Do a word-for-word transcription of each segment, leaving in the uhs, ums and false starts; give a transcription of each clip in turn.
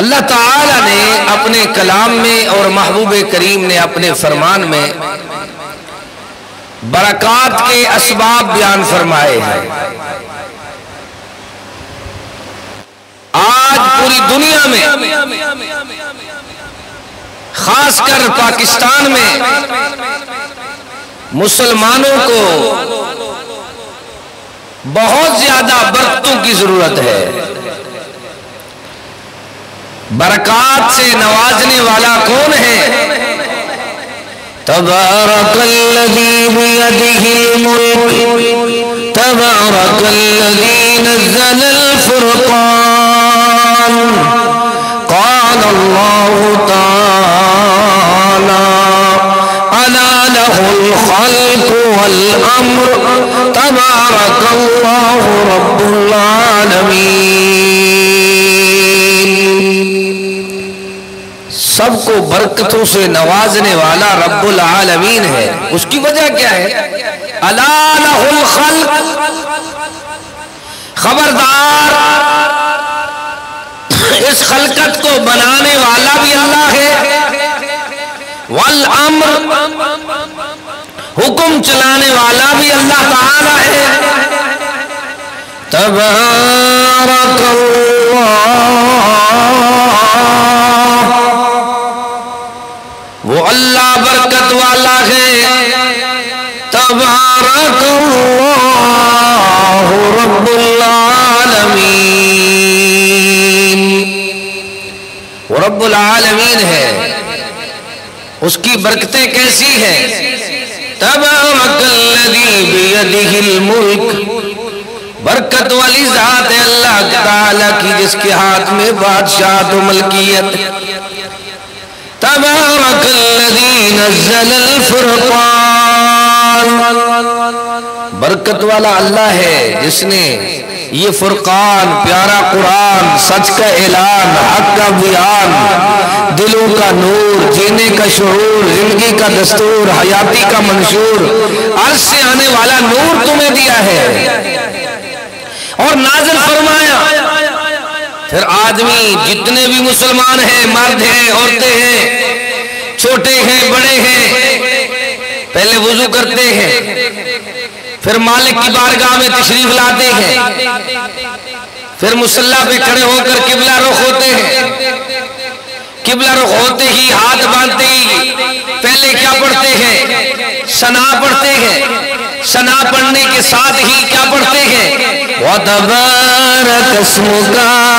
اللہ تعالی نے اپنے کلام میں اور محبوب کریم نے اپنے فرمان میں برکات کے اسباب بیان فرمائے ہیں۔ آج پوری دنیا میں خاص کر پاکستان میں مسلمانوں کو بہت زیادہ برکتوں کی ضرورت ہے۔ برکات سے نوازنے والا کون ہے؟ تبارک الذی بیدہ الملک تبارک الذی نزل الفرقان قال اللہ تعالی الا لہ الخلق والامر تبارک اللہ رب العالمین۔ سب کو برکتوں سے نوازنے والا رب العالمین ہے۔ اس کی وجہ کیا ہے؟ الا لہ الخلق، خبردار اس خلقت کو بنانے والا بھی اللہ ہے، والامر، حکم چلانے والا بھی اللہ تعالی ہے۔ تبارک اللہ، وہ اللہ برکت والا ہے۔ تبارک اللہ رب العالمین، وہ رب العالمین ہے، اس کی برکتیں کیسی ہیں؟ تبارک الذی بیدہ الملک، برکت والی ذات ہے اللہ تعالیٰ کی جس کے ہاتھ میں بادشاہت و ملکیت۔ تبارک الذی نزل الفرقان، برکت والا اللہ ہے جس نے یہ فرقان، پیارا قرآن، سچ کا اعلان، حق کا بیان، دلوں کا نور، جینے کا شعور، زندگی کا دستور، حیاتی کا منشور، عرش سے آنے والا نور تمہیں دیا ہے اور نازل فرمایا۔ پھر آدمی جتنے بھی مسلمان ہیں، مرد ہیں، عورتیں ہیں، چھوٹے ہیں، بڑے ہیں، پہلے وضو کرتے ہیں، پھر مالک کی بارگاہ میں تشریف لاتے ہیں، پھر مصلی پہ کھڑے ہو کر قبلہ رخ ہوتے ہیں۔ قبلہ رخ ہوتے ہی، ہاتھ باندھتے ہی پہلے کیا پڑھتے ہیں؟ ثنا پڑھتے ہیں۔ ثنا پڑھنے کے ساتھ ہی کیا پڑھتے ہیں؟ وَتَبَارَكَ اسْمُكَ،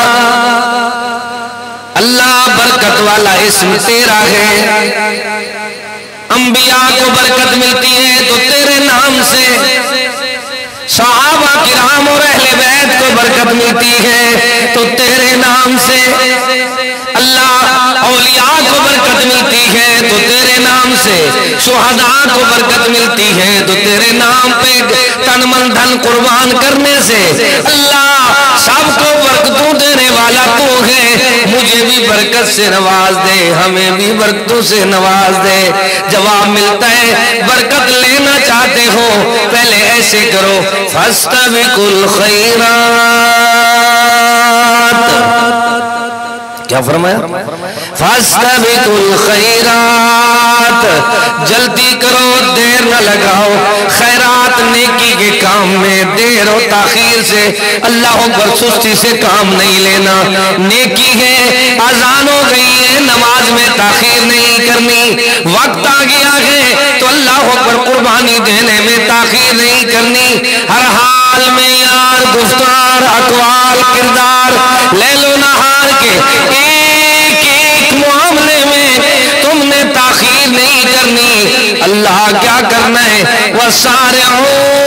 اللہ برکت والا اسم تیرا ہے۔ انبیاء کو برکت ملتی ہے تو تیرے نام سے، صحابہ کرام اور اہل بیت کو برکت ملتی ہے تو تیرے نام سے، اللہ اولیاء کو برکت ملتی ہے تو تیرے نام سے، شہداء کو برکت ملتی ہے تو تیرے نام پہ تن من دھن قربان کرنے سے، اللہ سب کو برکتوں دینے والا تو ہے، مجھے بھی برکت سے نواز دے، ہمیں بھی برکتوں سے نواز دے۔ جواب ملتا ہے برکت لینا چاہتے ہو پہلے ایسے کرو، فَاسْتَبِقُوا الْخَيْرَاتِ، کیا فرمایا؟ فَاسْتَبِقُوا الْخَيْرَاتِ، جلدی کرو، دیر نہ لگاؤ، خیرات نیکی کے کام میں دیر و تاخیر سے، اللہ اکبر، سستی سے کام نہیں لینا۔ نیکی ہے، اذان ہو گئی ہے، نماز میں تاخیر نہیں کرنی، وقت آ گیا ہے تو اللہ اکبر قربانی دینے میں تاخیر نہیں کرنی۔ ہر حال میں یار، گفتار، اقوال، کردار، لیل و نہار کے ایک ایک معاملے میں تم نے تاخیر نہیں کرنی۔ اللہ کیا کرنا ہے؟ وَسَارِعُوا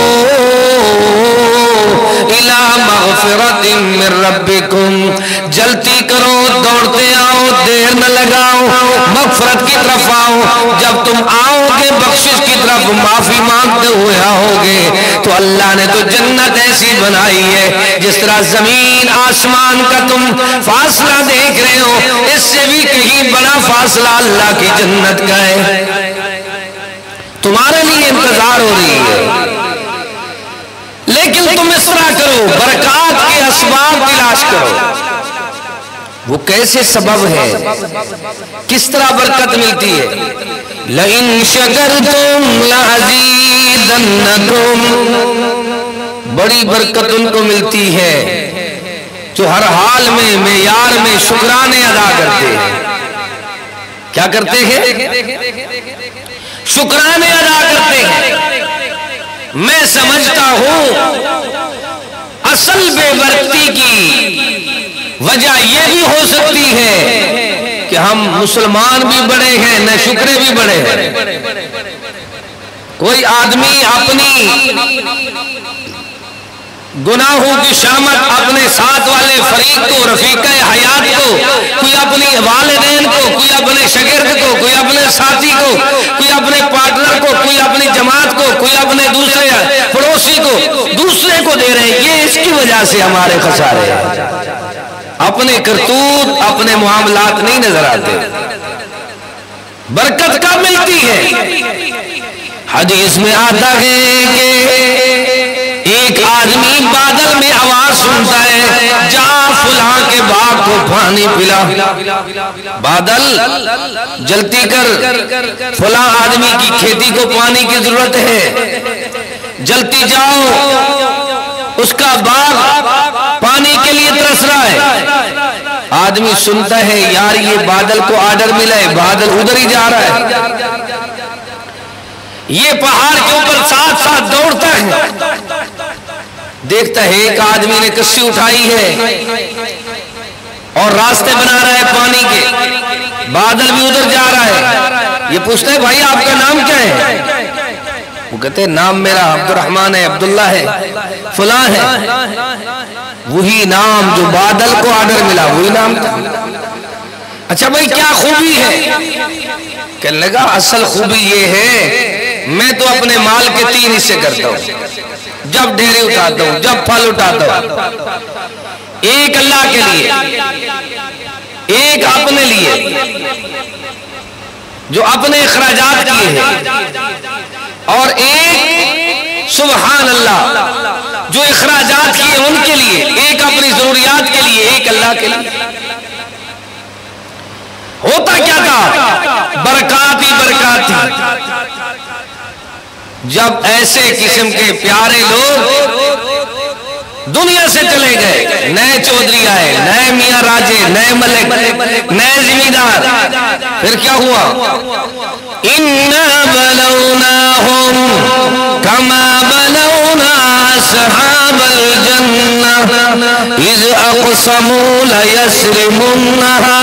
إِلَى مَغْفِرَةٍ مِّن رَبِّكُمْ، جلدی کرو، دوڑتے آؤ، دیر نہ لگاؤ، مغفرت کی طرف آؤ۔ جب تم آؤ گے بخشش کی طرف، معافی مانگتے ہوئے آؤ گے تو اللہ نے تو جنت ایسی بنائی ہے جس طرح زمین آسمان کا تم فاصلہ دیکھ رہے ہو، اس سے بھی کہیں بڑا فاصلہ اللہ کی جنت کا ہے، تمہارے لیے انتظار ہو رہی ہے۔ لیکن تم اس طرح کرو، برکات کے اسباب تلاش کرو، وہ کیسے سبب ہے، کس طرح برکت ملتی ہے؟ لَإِن شَكَرْتُمْ لَأَزِيدَنَّكُمْ، بڑی برکت ان کو ملتی ہے جو ہر حال میں معیار میں شکرانے ادا کرتے ہیں۔ کیا کرتے ہیں؟ شکرانے ادا کرتے ہیں۔ میں سمجھتا ہوں اصل بے برکتی کی وجہ یہ بھی ہو سکتی ہے کہ ہم مسلمان بھی بڑے ہیں، نہ شکرے بھی بڑے ہیں۔ کوئی آدمی اپنی گناہوں کی شامت اپنے ساتھ والے فریق کو، رفیقہ حیات کو، کوئی اپنی والدین کو، کوئی اپنے شاگرد کو، کوئی اپنے ساتھی کو، کوئی اپنے پارٹنر کو، کوئی اپنی جماعت کو، کوئی اپنے دوسرے پڑوسی کو، دوسرے کو دے رہے ہیں۔ یہ اس کی وجہ سے ہمارے خسارے ہیں۔ اپنے کرتوت، اپنے معاملات نہیں نظر آتے۔ برکت کب ملتی ہے؟ حدیث میں آتا ہے کہ ایک آدمی بادل میں آواز سنتا ہے، جا فلاں کے باغ کو پانی پلا۔ بادل جلتی کر، فلاں آدمی کی کھیتی کو پانی کی ضرورت ہے، جلتی جاؤ، اس کا باغ پانی کے لیے ترس رہا ہے۔ آدمی سنتا ہے، یار یہ بادل کو آرڈر ملا ہے، بادل ادھر ہی جا رہا ہے، یہ پہاڑ کے اوپر ساتھ ساتھ دوڑتا ہے۔ دیکھتا ہے ایک آدمی نے کشتی اٹھائی ہے اور راستے بنا رہا ہے پانی کے، بادل بھی ادھر جا رہا ہے۔ یہ پوچھتا ہے، بھائی آپ کا نام کیا ہے؟ وہ کہتے ہیں، نام میرا عبد الرحمن ہے، عبداللہ ہے، فلاں ہے۔ وہی نام جو بادل کو آرڈر ملا، وہی نام تھا۔ اچھا بھائی کیا خوبی ہے؟ کہنے لگا اصل خوبی یہ ہے، میں تو اپنے مال کے تین حصے کرتا ہوں، جب ڈھیرے اٹھاتا ہوں، جب پھل اٹھاتا ہوں، ایک اللہ کے لیے، ایک اپنے لیے جو اپنے اخراجات کیے ہیں، اور ایک سبحان اللہ جو اخراجات کیے ان کے لیے، ایک اپنی ضروریات کے لیے، ایک اللہ کے لیے۔ ہوتا کیا تھا؟ برکات ہی برکات تھی۔ جب ایسے قسم کے پیارے لوگ دنیا سے چلے گئے، نئے چودھری آئے، نئے میاں راجے، نئے ملک، نئے زمیندار، پھر کیا ہوا؟ اِنَّا بَلَوْنَاهُمْ كَمَا بَلَوْنَا أَصْحَابَ الْجَنَّةِ إِذْ أَقْسَمُوا لَيَصْرِمُنَّهَا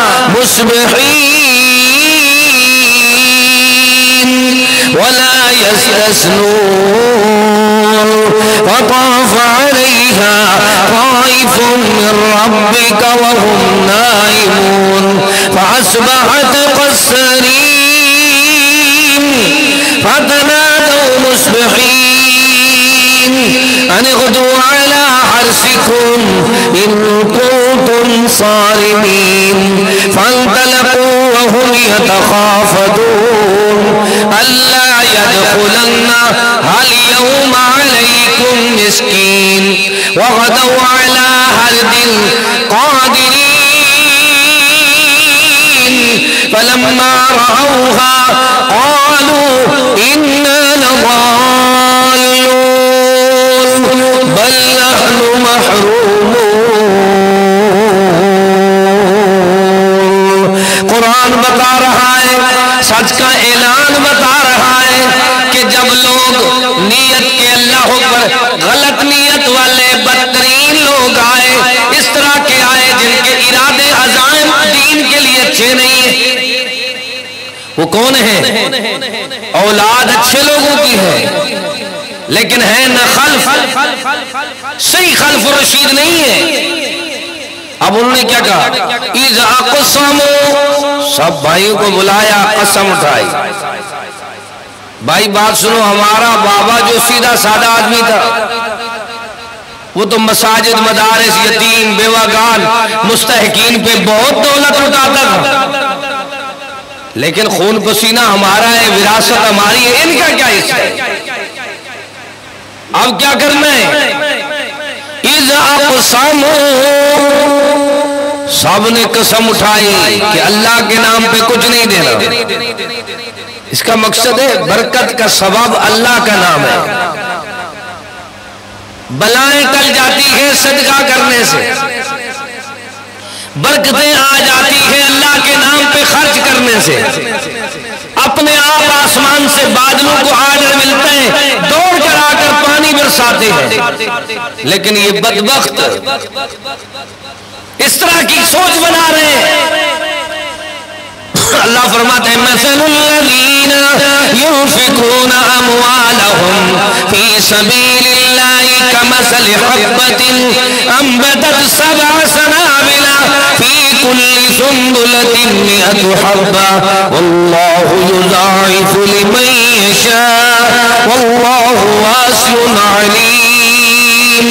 مُصْبِحِينَ وَلَا يَسْتَثْنُونَ وَطَافَ عَلَيْهَا طَائِفٌ مِّن رَّبِّكَ وَهُمْ نَائِمُونَ فَأَصْبَحَتْ كَالصَّرِيمِ فَتَنَادَوْا مُصْبِحِينَ أَنِ اغْدُوا عَلَىٰ حَرْثِكُمْ إِن كُنتُمْ صَارِمِينَ فَانطَلَقُوا وَهُمْ يَتَخَافَتُونَ أَلَّا يَدْخُلَنَّهَا الْيَوْمَ عَلَيْكُمْ مِسْكِينٌ وَغَدَوْا عَلَىٰ حَرْدٍ قَادِرِينَ فَلَمَّا رَأَوْهَا قَالُوا إِنَّا لَضَالُّونَ بَلْ نَحْنُ مَحْرُومُونَ۔ قرآن بتا رہا ہے، سچ کا اعلان بتا رہا ہے کہ جب لوگ نیت کے اللہ پر غلط نیت والے بدترین لوگ آئے، اس طرح کے آئے جن کے ارادے عزائم دین کے لیے اچھے نہیں ہیں، وہ کون ہیں؟ اولاد اچھے لوگوں کی ہے لیکن ہے نہ خلف، صحیح خلف و رشید نہیں ہے۔ اب انہوں نے کیا کہا؟ اِذْ أَقْسَمُوا، سب بھائیوں کو بلایا، قسم اٹھائی۔ بھائی بات سنو، ہمارا بابا جو سیدھا سادہ آدمی تھا، وہ تو مساجد، مدارس، یتیم، بیوگان، مستحقین پہ بہت دولت اٹھاتا تھا، لیکن خون پسینہ ہمارا ہے، وراثت ہماری ہے، ان کا کیا حصہ ہے؟ اب کیا کرنا ہے؟ اِذْ أَقْسَمُوا، سب نے قسم اٹھائی کہ اللہ کے نام پہ کچھ نہیں دینا. اس کا مقصد ہے برکت کا سبب اللہ کا نام ہے. بلائیں ٹل جاتی ہے صدقہ کرنے سے، برکتیں آ جاتی ہیں اللہ کے نام پہ خرچ کرنے سے. اپنے آپ آسمان سے بادلوں کو آرڈر ملتے ہیں، دوڑ کر آ کر پانی برساتے ہیں. لیکن یہ بدبخت اس طرح کی سوچ بنا رہے ہیں. اللہ فرماتے ہیں مثل الذین ينفقون اموالهم في سبيل الله كمثل حبة انبتت سبع سنابل في كل سنبلة مئة حبة والله يضاعف لمن يشاء والله واسع عليم.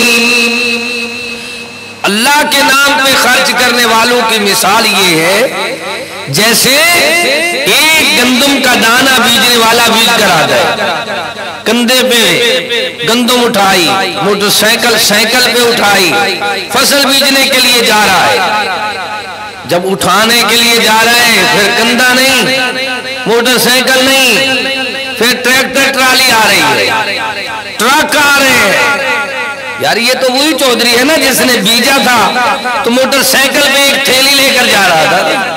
اللہ کے نام پہ خرچ کرنے والوں کی مثال یہ ہے جیسے ایک گندم کا دانہ بیجنے والا بیج کر آتا ہے، کندھے پہ گندم اٹھائی، موٹر سائیکل سائیکل پہ اٹھائی، فصل بیجنے کے لیے جا رہا ہے. جب اٹھانے کے لیے جا رہا ہے پھر کندھا نہیں، موٹر سائیکل نہیں، پھر ٹریکٹر ٹرالی آ رہی ہے، ٹرک آ رہے ہیں. یار یہ تو وہی چودھری ہے نا جس نے بیجا تھا تو موٹر سائیکل پہ ایک تھیلی لے کر جا رہا تھا.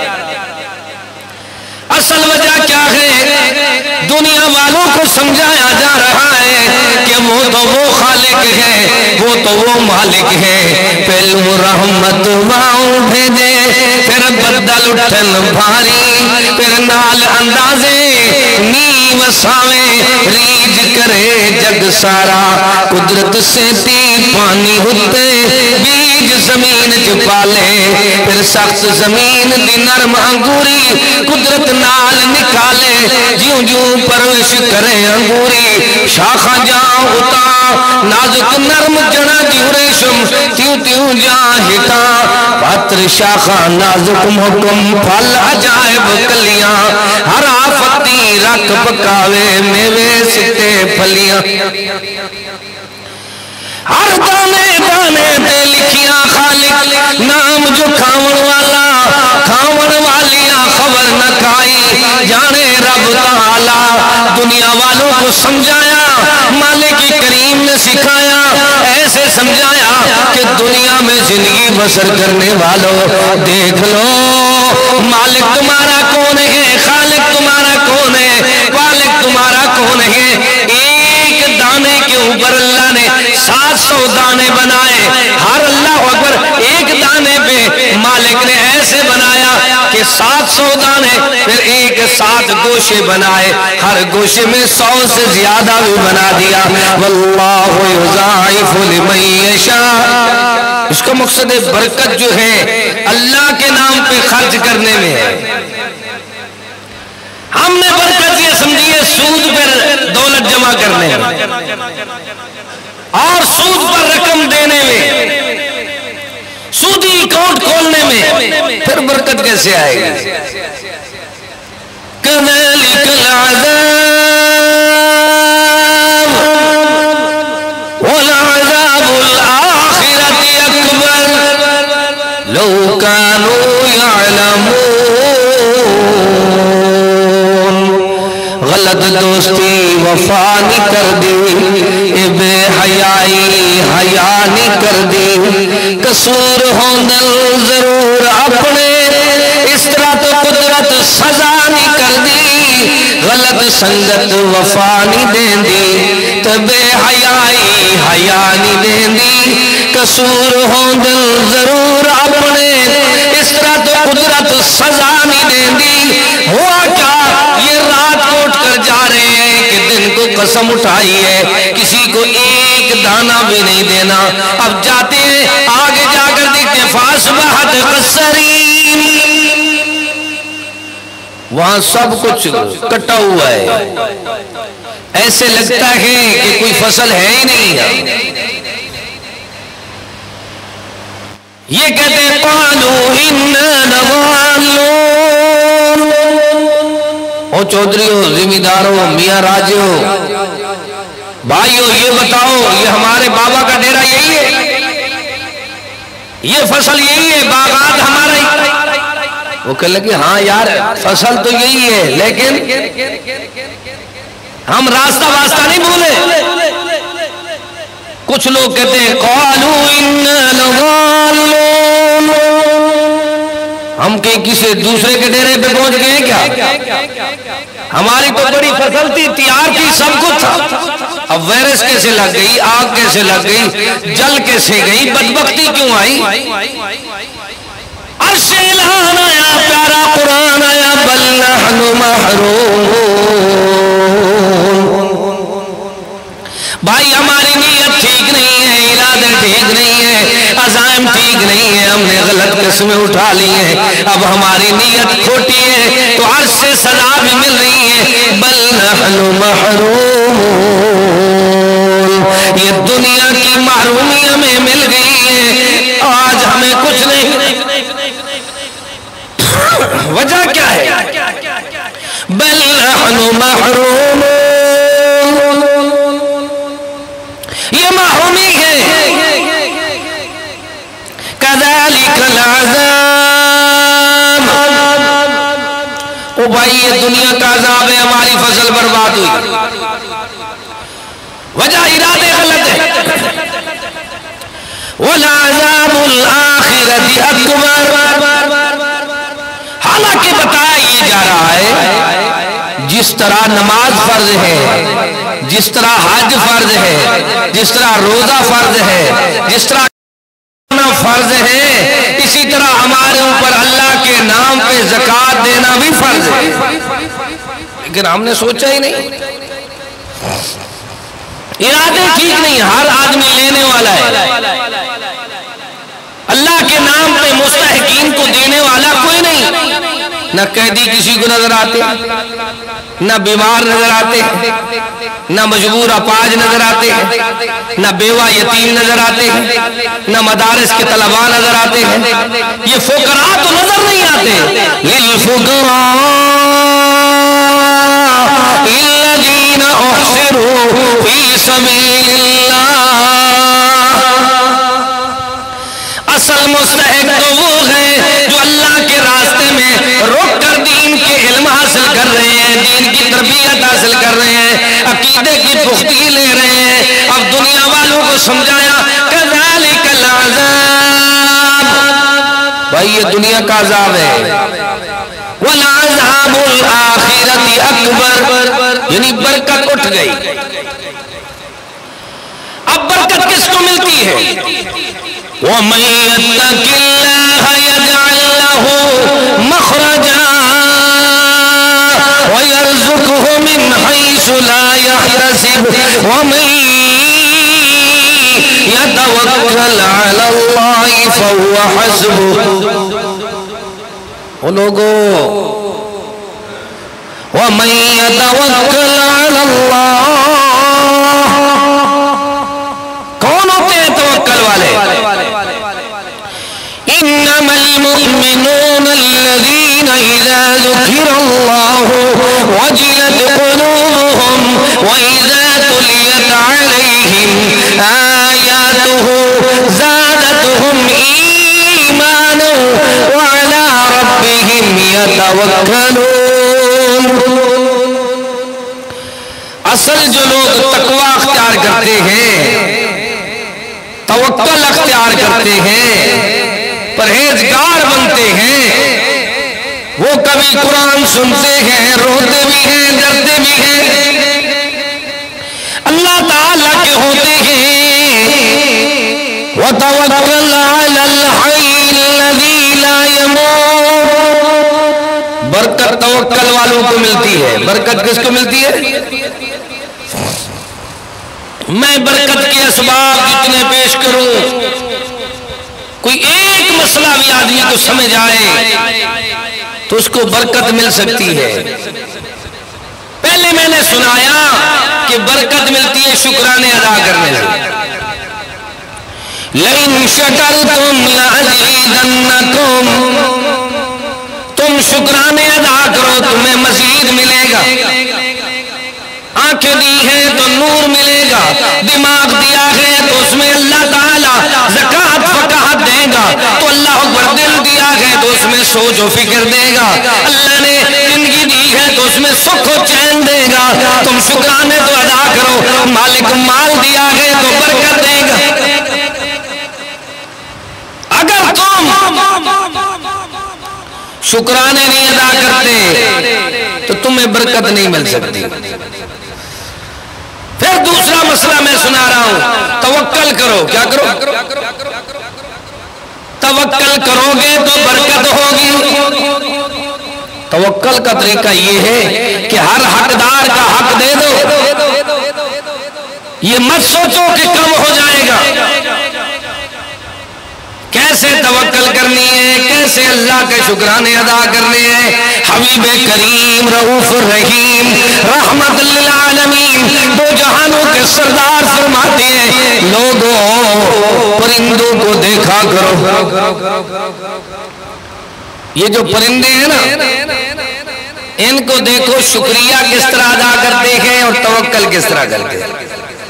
اصل وجہ کیا ہے؟ دنیا والوں کو سمجھایا جا رہا ہے کہ وہ تو وہ خالق ہے، وہ تو وہ مالک ہے. پہلو رحمت ماؤں بھیجے پھر بدل اٹھن بھاری، پھر نال اندازے نی وساویں ریج کرے جگ سارا. قدرت سے تی پانی ہوتے بیج زمین چپالے، پھر سخت زمین دی نرم انگوری قدرت نال نکالے. جیوں جیوں پرورش کرے انگوری شاخہ جاں اتا، نازک نرم جڑا جیوں ریشم تیوں تیوں جاں ہٹا. پاتر شاخہ نازک محکم پھل عجائب کلیاں، ہر آفتی رکھ پکاوے میوے ستے پھلیاں. ہر دانے دانے دے لکھیاں خالق نام جو کھاون والا، کھاون والیاں خبر نہ کھائی جانے رب تعالی. دنیا والوں کو سمجھایا، مالک کریم نے سکھایا، ایسے سمجھایا کہ دنیا میں زندگی بسر کرنے والوں دیکھ لو مالک تمہارا کون ہے، خالق تمہارا کون ہے، مالک تمہارا کون ہے. ایک دانے کے اوپر اللہ نے سات سو دانے بنائے. ہر اللہ اکبر ایک دانے پہ مالک نے ایسے بنایا کہ سات سو دانے، پھر ایک سات گوشے بنائے، ہر گوشے میں سو سے زیادہ بھی بنا دیا. واللہ یضاعف لمن یشاء. اس کا مقصد ہے برکت جو ہے اللہ کے نام پہ خرچ کرنے میں ہے. ہم نے برکت یہ سمجھیے سود پر دولت جمع کرنے میں اور سود پر رقم دینے میں، سودی اکاؤنٹ کھولنے میں، پھر برکت کیسے آئے گی؟ کذالک العذاب والعذاب الآخرۃ اکبر لو کانوا یعلمون. غلط دوستی وفا نہیں کر دی، بے حیائی حیا نہیں کر دی، قصور ہوندل ضرور اپنے اس طرح تو قدرت سزا نہیں کر دی. غلط سنگت وفا نہیں دین دی تو بے حیائی حیا نہیں دین دی، قصور ہوندل ضرور اپنے اس طرح تو قدرت سزا نہیں دین دی. ہوا کیا؟ یہ رات کوٹ کر جا رہے ہیں کہ دن کو قسم اٹھائی ہے کسی کو ایک دانہ بھی نہیں دینا. اب جاتے ہیں آگے جا کر دیکھتے ہیں فاصبحت قصرین، وہاں سب کچھ کٹا ہوا ہے، ایسے لگتا ہے کہ کوئی فصل ہے ہی نہیں. یہ کہتے ہیں قالوا انا لضالون. او چودھری ہو، ذمہ دار ہو، میاں راجے ہو، بھائیو یہ بتاؤ یہ ہمارے بابا کا ڈیرا یہی ہے؟ یہ فصل یہی ہے، باغات ہمارا ہی۔ وہ کہنے لگے ہاں یار فصل تو یہی ہے، لیکن ہم راستہ واسطہ نہیں بھولے۔ کچھ لوگ کہتے ہیں قالوا انا لضالون، ہم کہیں کسی دوسرے کے ڈیرے پہ پہنچ گئے کیا؟ ہماری تو بڑی فصل تھی، تیار تھی، سب کچھ تھا، اب وائرس کیسے لگ گئی، آگ کیسے لگ گئی، جل کیسے گئی، بدبختی کیوں آئی؟ عرش اعلان آیا، پیارا قرآن آیا، بل نحن محرومون۔ بھائی ہماری نیت ٹھیک نہیں ہے، ارادے ٹھیک نہیں ہے، عزائم ٹھیک نہیں ہے، ہم نے غلط قسمیں اٹھا لی ہیں، اب ہماری نیت کھوٹی ہے تو عرش سے سزا بھی مل رہی ہے۔ بل نحن محرومون، یہ دنیا کی محرومی ہمیں مل گئی ہے، آج ہمیں کچھ نہیں۔ وجہ کیا ہے؟ بل نحن محرومون، یہ محرومی ہے۔ کذالک العذاب، او بھائی یہ دنیا کا عذاب ہے، ہماری فصل برباد ہوئی، وجہ ارادے غلط ہے۔ وَلَعَذَابُ الْآخِرَةِ أَكْبَرُ، حالانکہ بتایا یہ جا رہا ہے جس طرح نماز فرض ہے، جس طرح حج فرض ہے، جس طرح روزہ فرض ہے، جس طرح فرض ہے، اسی طرح ہمارے اوپر اللہ کے نام پہ زکوٰۃ دینا بھی فرض ہے، لیکن ہم نے سوچا ہی نہیں، ارادے ٹھیک نہیں، ہر آدمی لینے والا ہے، اللہ کے نام پہ مستحقین کو دینے والا کوئی نہیں۔ نہ قیدی کسی کو نظر آتے، نہ بیمار نظر آتے، نہ مجبور اپاہج نظر آتے، نہ بیوہ یتیم نظر آتے، نہ مدارس کے طلباء نظر آتے ہیں، یہ فقراء تو نظر نہیں آتے۔ للفقراء الذین احصروا فی سبیل اللہ، اصل مستحق تو وہ ہیں جو اللہ کے راستے میں رک کر دین کے علم حاصل کر رہے ہیں، دین کی تربیت حاصل کر رہے ہیں، عقیدے کی پختگی لے رہے ہیں۔ اب دنیا والوں کو سمجھایا کذالک العذاب، بھائی یہ دنیا کا عذاب ہے۔ وَلَعَذَابُ الْآخِرَةِ أَكْبَرُ، یعنی برکت اٹھ گئی۔ اب برکت کس کو ملتی ہے؟ وَمَن يَتَّقِ اللَّهَ يَجْعَلْ لَهُ مَخْرَجًا وَيَرْزُقْهُ مِنْ حَيْثُ لَا يَحْتَسِبُ وَمَن يَتَوَكَّلْ عَلَى اللَّهِ فَهُوَ حَسْبُهُ، وہ لوگوں وَمَن يَتَوَكَّلْ عَلَى اللَّهِ، کون ہوتے ہیں توکل والے؟ انما المؤمنون الذين اذا ذكر الله وجلت قلوبهم واذا تليت عليهم آياته زادتهم ايمانا وعلى ربهم يتوكلون۔ اصل جو لوگ تقوی اختیار کرتے ہیں، توکل اختیار کرتے ہیں، پرہیزگار بنتے ہیں، وہ کبھی قرآن سنتے ہیں، روتے بھی ہیں، ڈرتے بھی ہیں، اللہ تعالیٰ کے ہوتے ہیں۔ وَتَوَكَّلْ عَلَى الْحَيِّ الَّذِي لَا يَمُوتُ، برکت توکل والوں کو ملتی ہے۔ برکت کس کو ملتی ہے؟ میں برکت کے اسباب جتنے پیش کروں، کوئی ایک مسئلہ بھی آدمی کو سمجھ آئے تو اس کو برکت مل سکتی ہے۔ پہلے میں نے سنایا کہ برکت ملتی ہے شکرانے ادا کرنے سے۔ لَإِن شَكَرْتُمْ لَأَزِيدَنَّكُمْ، تم شکرانے ادا کرو تمہیں مزید ملے گا۔ آنکھیں دی ہیں تو نور ملے گا، دماغ دیا ہے تو اس میں اللہ تعالیٰ زکوٰۃ فقاہت دے گا۔ گا تو اللہ اکبر دل دیا ہے تو اس میں سوچ و فکر دے گا، اللہ نے زندگی دی ہے تو اس میں سکھ و چین دے گا، تم شکرانے تو ادا کرو، مالک مال دیا ہے تو برکت دے گا۔ اگر تم شکرانے نہیں ادا کرتے تو تمہیں برکت نہیں مل سکتی۔ پھر دوسرا مسئلہ میں سنا رہا ہوں، توکل کرو، کیا کرو؟ توکل کرو گے تو برکت ہوگی۔ توکل کا طریقہ یہ ہے کہ ہر حقدار کا حق دے دو، یہ مت سوچو کہ کم ہو جائے گا۔ کیسے توکل کرنی ہے، کیسے اللہ کے شکرانے ادا کرنے ہیں؟ حبیب کریم رؤوف الرحیم رحمت للعالمین دو جہانوں کے سردار فرماتے ہیں، لوگوں پرندوں کو دیکھا کرو۔ یہ جو پرندے ہیں نا، ان کو دیکھو شکریہ کس طرح ادا کرتے ہیں اور توکل کس طرح کرتے ہیں۔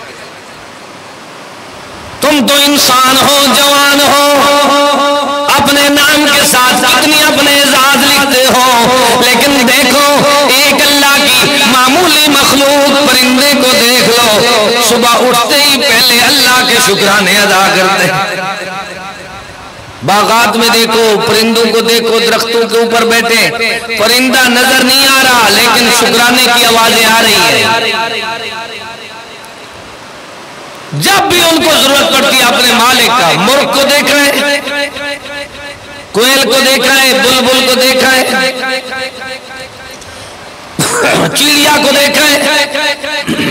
تم تو انسان ہو، جوان ہو، اپنے نام کے ساتھ کتنی اپنے اعزاز لکھتے ہو، لیکن دیکھو ایک اللہ کی معمولی مخلوق پرندے کو دیکھ لو، صبح اٹھتے ہی پہلے اللہ کے شکرانے ادا کرتے ہیں۔ باغات میں دیکھو، پرندوں کو دیکھو، درختوں کے اوپر بیٹھے، پرندہ نظر نہیں آ رہا لیکن شکرانے کی آوازیں آ رہی ہیں۔ جب بھی ان کو ضرورت پڑتی ہے اپنے مالک کا، مرغ کو دیکھ رہے ہیں، کوئل کو دیکھ رہے ہیں، بلبل کو دیکھ رہے ہیں، چڑیا کو دیکھ رہے ہیں۔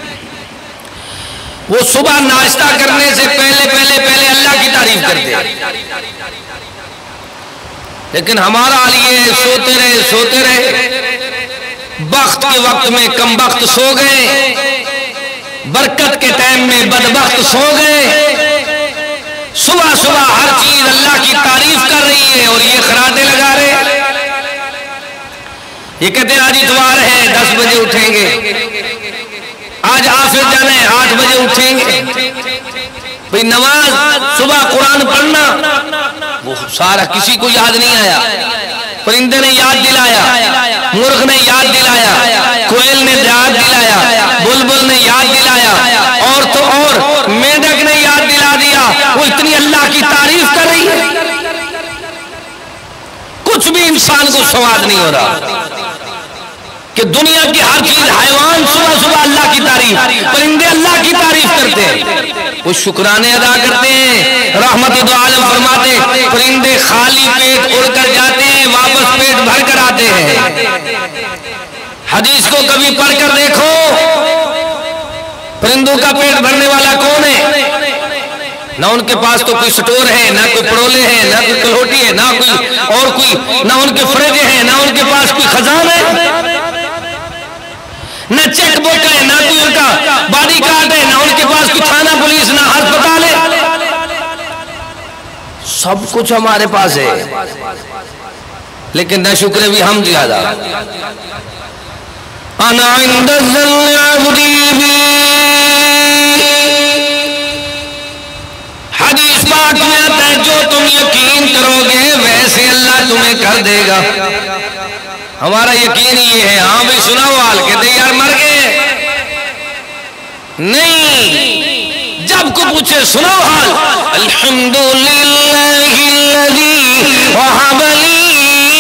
وہ صبح ناشتہ کرنے سے پہلے پہلے پہلے اللہ کی تعریف کرتے ہیں، لیکن ہمارا حال یہ سوتے رہے سوتے رہے، بخت کے وقت میں کم بخت سو گئے، برکت کے ٹائم میں بدبخت سو گئے، صبح صبح ہر چیز اللہ کی تعریف کر رہی ہے اور یہ خراٹے لگا رہے ہیں۔ یہ کہتے ہیں آج اتوار ہے دس بجے اٹھیں گے، آج آفس جانا ہے آٹھ بجے اٹھیں گے۔ بھئی نماز صبح قرآن پڑھنا وہ سارا کسی کو یاد نہیں آیا، پرندے نے یاد دلایا، مرغ نے یاد دلایا، کوئل نے یاد دلایا، بلبل نے یاد دلایا، اور تو اور میڈک نے یاد دلا دیا، وہ اتنی اللہ کی تعریف کر رہی ہے، کچھ بھی انسان کو سواد نہیں ہو رہا کہ دنیا کی ہر چیز، حیوان صبح صبح اللہ کی تعریف، پرندے اللہ کی تعریف کرتے ہیں، وہ شکرانے ادا کرتے ہیں۔ رحمت دو عالم فرماتے ہیں پرندے خالی پیٹ اڑ کر جاتے ہیں، واپس پیٹ بھر کر آتے ہیں۔ حدیث کو کبھی پڑھ کر دیکھو، پرندوں کا پیٹ بھرنے والا کون ہے؟ نہ ان کے پاس تو کوئی سٹور ہے، نہ کوئی پڑولے ہیں، نہ کوئی کلوٹی ہے، نہ کوئی اور کوئی، نہ ان کے فریج ہیں، نہ ان کے پاس کوئی خزان ہے، نہ چیک بک ہے، نہ کوئی ان کا باڈی کارڈ ہے، نہ ان کے پاس کوئی تھانہ پولیس، نہ ہسپتال ہے، سب کچھ ہمارے پاس ہے لیکن نہ شکر بھی ہم زیادہ۔ انا عند الظن عبدی بی، حدیث پاک میں آتا ہے جو تم یقین کرو گے ویسے اللہ تمہیں کر دے گا۔ ہمارا یقین یہ ہے، ہاں بھی سنا ہو حال، کہتے یار مر گئے، نہیں، جب کو پوچھے سنو حال، الحمدللہ الذی وہب لی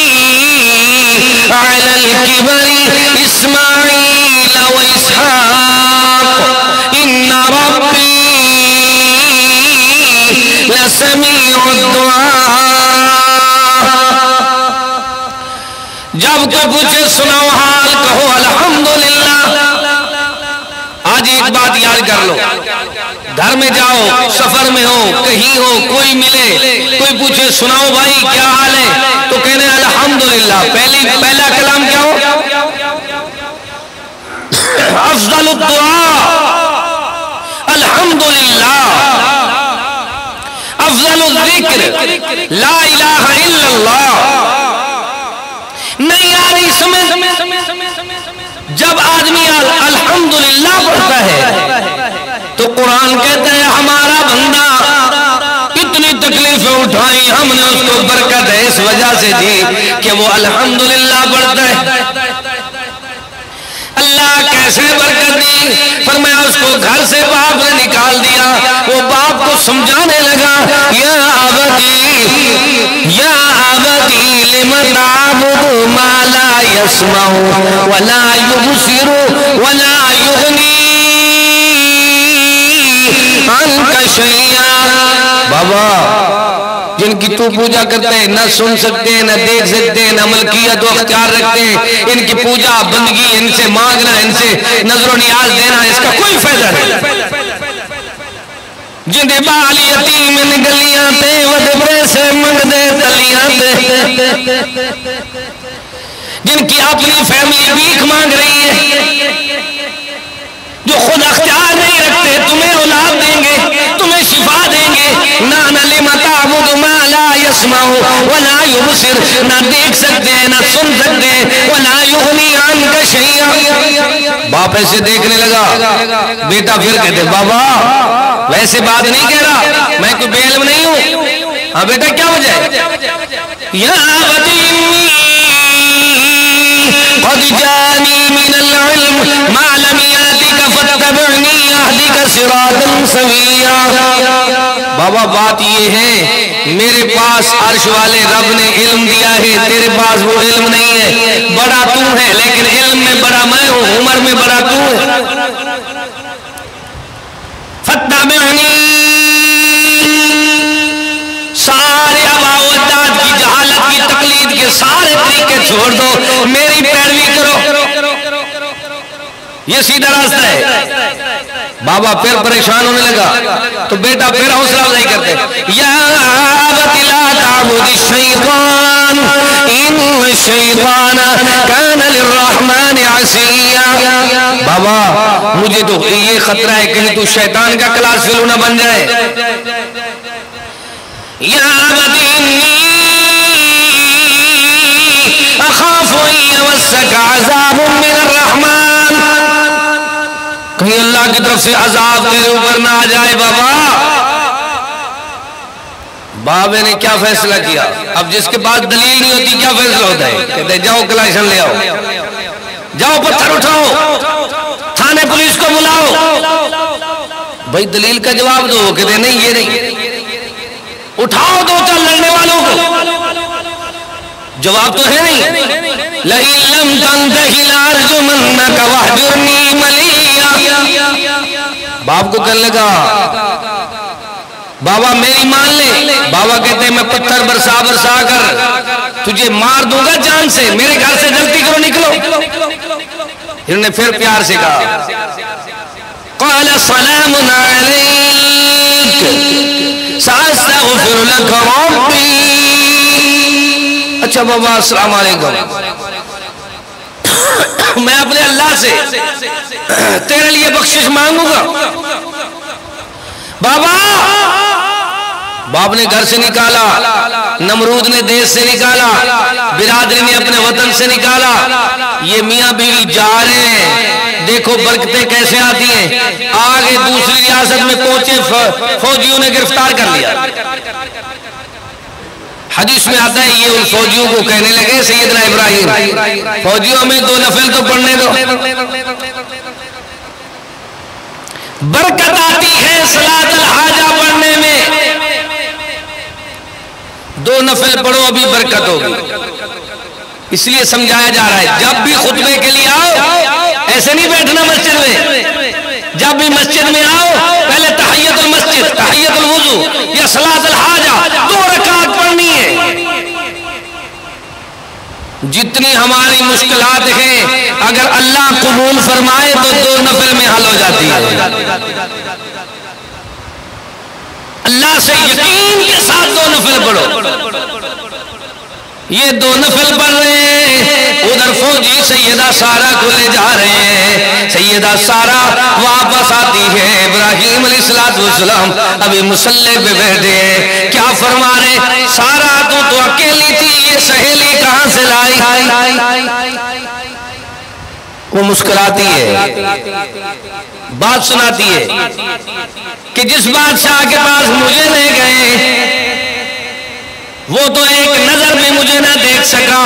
علی الکبر اسماعیل و اسحاق ان ربی لسمیع الدعاء۔ جب کو پوچھے سناؤ حال، کہو الحمدللہ۔ آج ایک بات یاد کر لو، گھر میں جاؤ، سفر میں ہو، کہیں ہو، کوئی ملے، کوئی پوچھے سناؤ بھائی کیا حال ہے، تو کہنے الحمدللہ۔ پہلی پہلا کلام کیا ہو؟ افضل الدعاء الحمدللہ، افضل الذکر لا الہ الا اللہ۔ نہیں آ رہی سمجھ، جب آدمی الحمدللہ پڑھتا ہے تو قرآن کہتا ہے ہمارا بندہ اتنی تکلیفیں اٹھائے نہیں، ہم نے اس کو برکت ہے اس وجہ سے دی کہ وہ الحمدللہ پڑھتا ہے۔ اللہ کیسے برکت دی؟ فرمایا اس کو گھر سے باپ نے نکال دیا، وہ باپ کو سمجھانے لگا، یا ابتی یا ابتی لم تعبد ما لا يسمع ولا يبصر ولا يغني عنك شيئا۔ بابا جن کی تو پوجا کرتے ہیں، نہ سن سکتے ہیں، نہ دیکھ سکتے ہیں، نہ ملکیت و اختیار رکھتے ہیں، ان کی پوجا بندگی، ان سے مانگنا، ان سے نظر و نیاز دینا، اس کا کوئی فائدہ نہیں۔ جن بال یتیم ان گلیاں تے ودبرے سے منگ دے تلیاں تے، جن کی اپنی فیملی بھیک مانگ رہی ہے، جو خود اختیار نہیں رکھتے، تمہیں اولاد دیں گے، تمہیں شفا دیں گے، نہ نہ لما تعبد ما لا يسمع ولا يبصر، نہ دیکھ سکتے ہیں، نہ سن سکتے ہیں، ولا يغني عنك شيئا۔ باپ ایسے دیکھنے لگا، بیٹا پھر کہتے بابا ویسے بات نہیں کہہ رہا، میں کوئی بے علم نہیں ہوں۔ ہاں بیٹا کیا وجہ ہے؟ یا ابتی قد جانی من العلم ما لم یاتک فاتبعنی اہدک صراطا سویا۔ بابا بات یہ ہے میرے پاس عرش والے رب نے علم دیا ہے، تیرے پاس وہ علم نہیں ہے، بڑا تو ہے لیکن علم میں بڑا میں ہوں، عمر میں بڑا تو ہے۔ فاتبعنی، سارے آباء و اجداد کی جہالت کی تقلید کے سارے طریقے چھوڑ دو، میری پیروی کرو، یہ سیدھا راستہ ہے۔ بابا پھر پریشان ہونے لگا تو بیٹا پھر حوصلہ افزائی کرتے، یا ابت لا تعبد الشیطان ان الشیطان کان للرحمن عصیا۔ بابا مجھے تو یہ خطرہ ہے کہیں تو شیطان کا کلاس فیلو نہ بن جائے۔ یا ابت انی اخاف ان یمسک عذاب من الرحمن، کہیں اللہ کی طرف سے عذاب تیرے اوپر نہ آ جائے۔ بابا بابے نے کیا فیصلہ کیا؟ اب جس کے پاس دلیل نہیں ہوتی کیا فیصلہ ہوتا ہے؟ کہتے جاؤ کلیشن لے آؤ، جاؤ پتھر اٹھاؤ، تھانے پولیس کو بلاؤ، بھائی دلیل کا جواب دو۔ کہتے نہیں یہ نہیں، اٹھاؤ دو چار لڑنے والوں کو، جواب تو ہے نہیں۔ لئن لم تنتہی لارجمنک واہجرنی ملیا۔ باپ کو کہنے لگا بابا میری مان لے، بابا کہتے ہیں میں پتھر برسا برسا کر تجھے مار دوں گا جان سے، میرے گھر سے جلدی کرو نکلو۔ انہوں نے پھر پیار سے کہا قال سلام علیک سأستغفر لک ربی۔ اچھا بابا السلام علیکم، میں اپنے اللہ سے تیرے لیے بخشش مانگوں گا۔ بابا باپ نے گھر سے نکالا، نمرود نے دیش سے نکالا، برادری نے اپنے وطن سے نکالا، یہ میاں بیوی جا رہے ہیں، دیکھو برکتیں کیسے آتی ہیں۔ آگے دوسری ریاست میں پہنچے، فوجیوں نے گرفتار کر لیا۔ حدیث میں آتا ہے یہ ان فوجیوں کو کہنے لگے سیدنا ابراہیم فوجیوں میں دو نفل تو پڑھنے دو، برکت آتی ہے صلاۃ الحاجہ پڑھنے میں، دو نفل پڑھو ابھی برکت ہوگی۔ اس لیے سمجھایا جا رہا ہے جب بھی خطبے کے لیے آؤ ایسے نہیں بیٹھنا مسجد میں، جب بھی مسجد میں آؤ پہلے تحیت المسجد، تحیت الوضو یا صلاۃ الحاجہ دو رکعت پڑھنی ہے۔ جتنی ہماری مشکلات ہیں اگر اللہ قبول فرمائے تو دو نفل میں حل ہو جاتی ہے۔ اللہ سے یقین کے ساتھ دو نفل پڑھو۔ یہ دو نفل پڑھ رہے ہیں، ادھر فوجی سیدہ سارہ کو لے جا رہے ہیں، سیدہ سارہ واپس آتی ہے، ابراہیم علیہ السلام ابھی مصلی پہ بیٹھے ہیں، کیا فرما رہے؟ سارہ تو تو اکیلی تھی، یہ سہیلی کہاں سے لائی؟ وہ مسکراتی ہے، بات سناتی ہے کہ جس بادشاہ کے پاس مجھے لے گئے وہ تو ایک نظر میں مجھے نہ دیکھ سکا،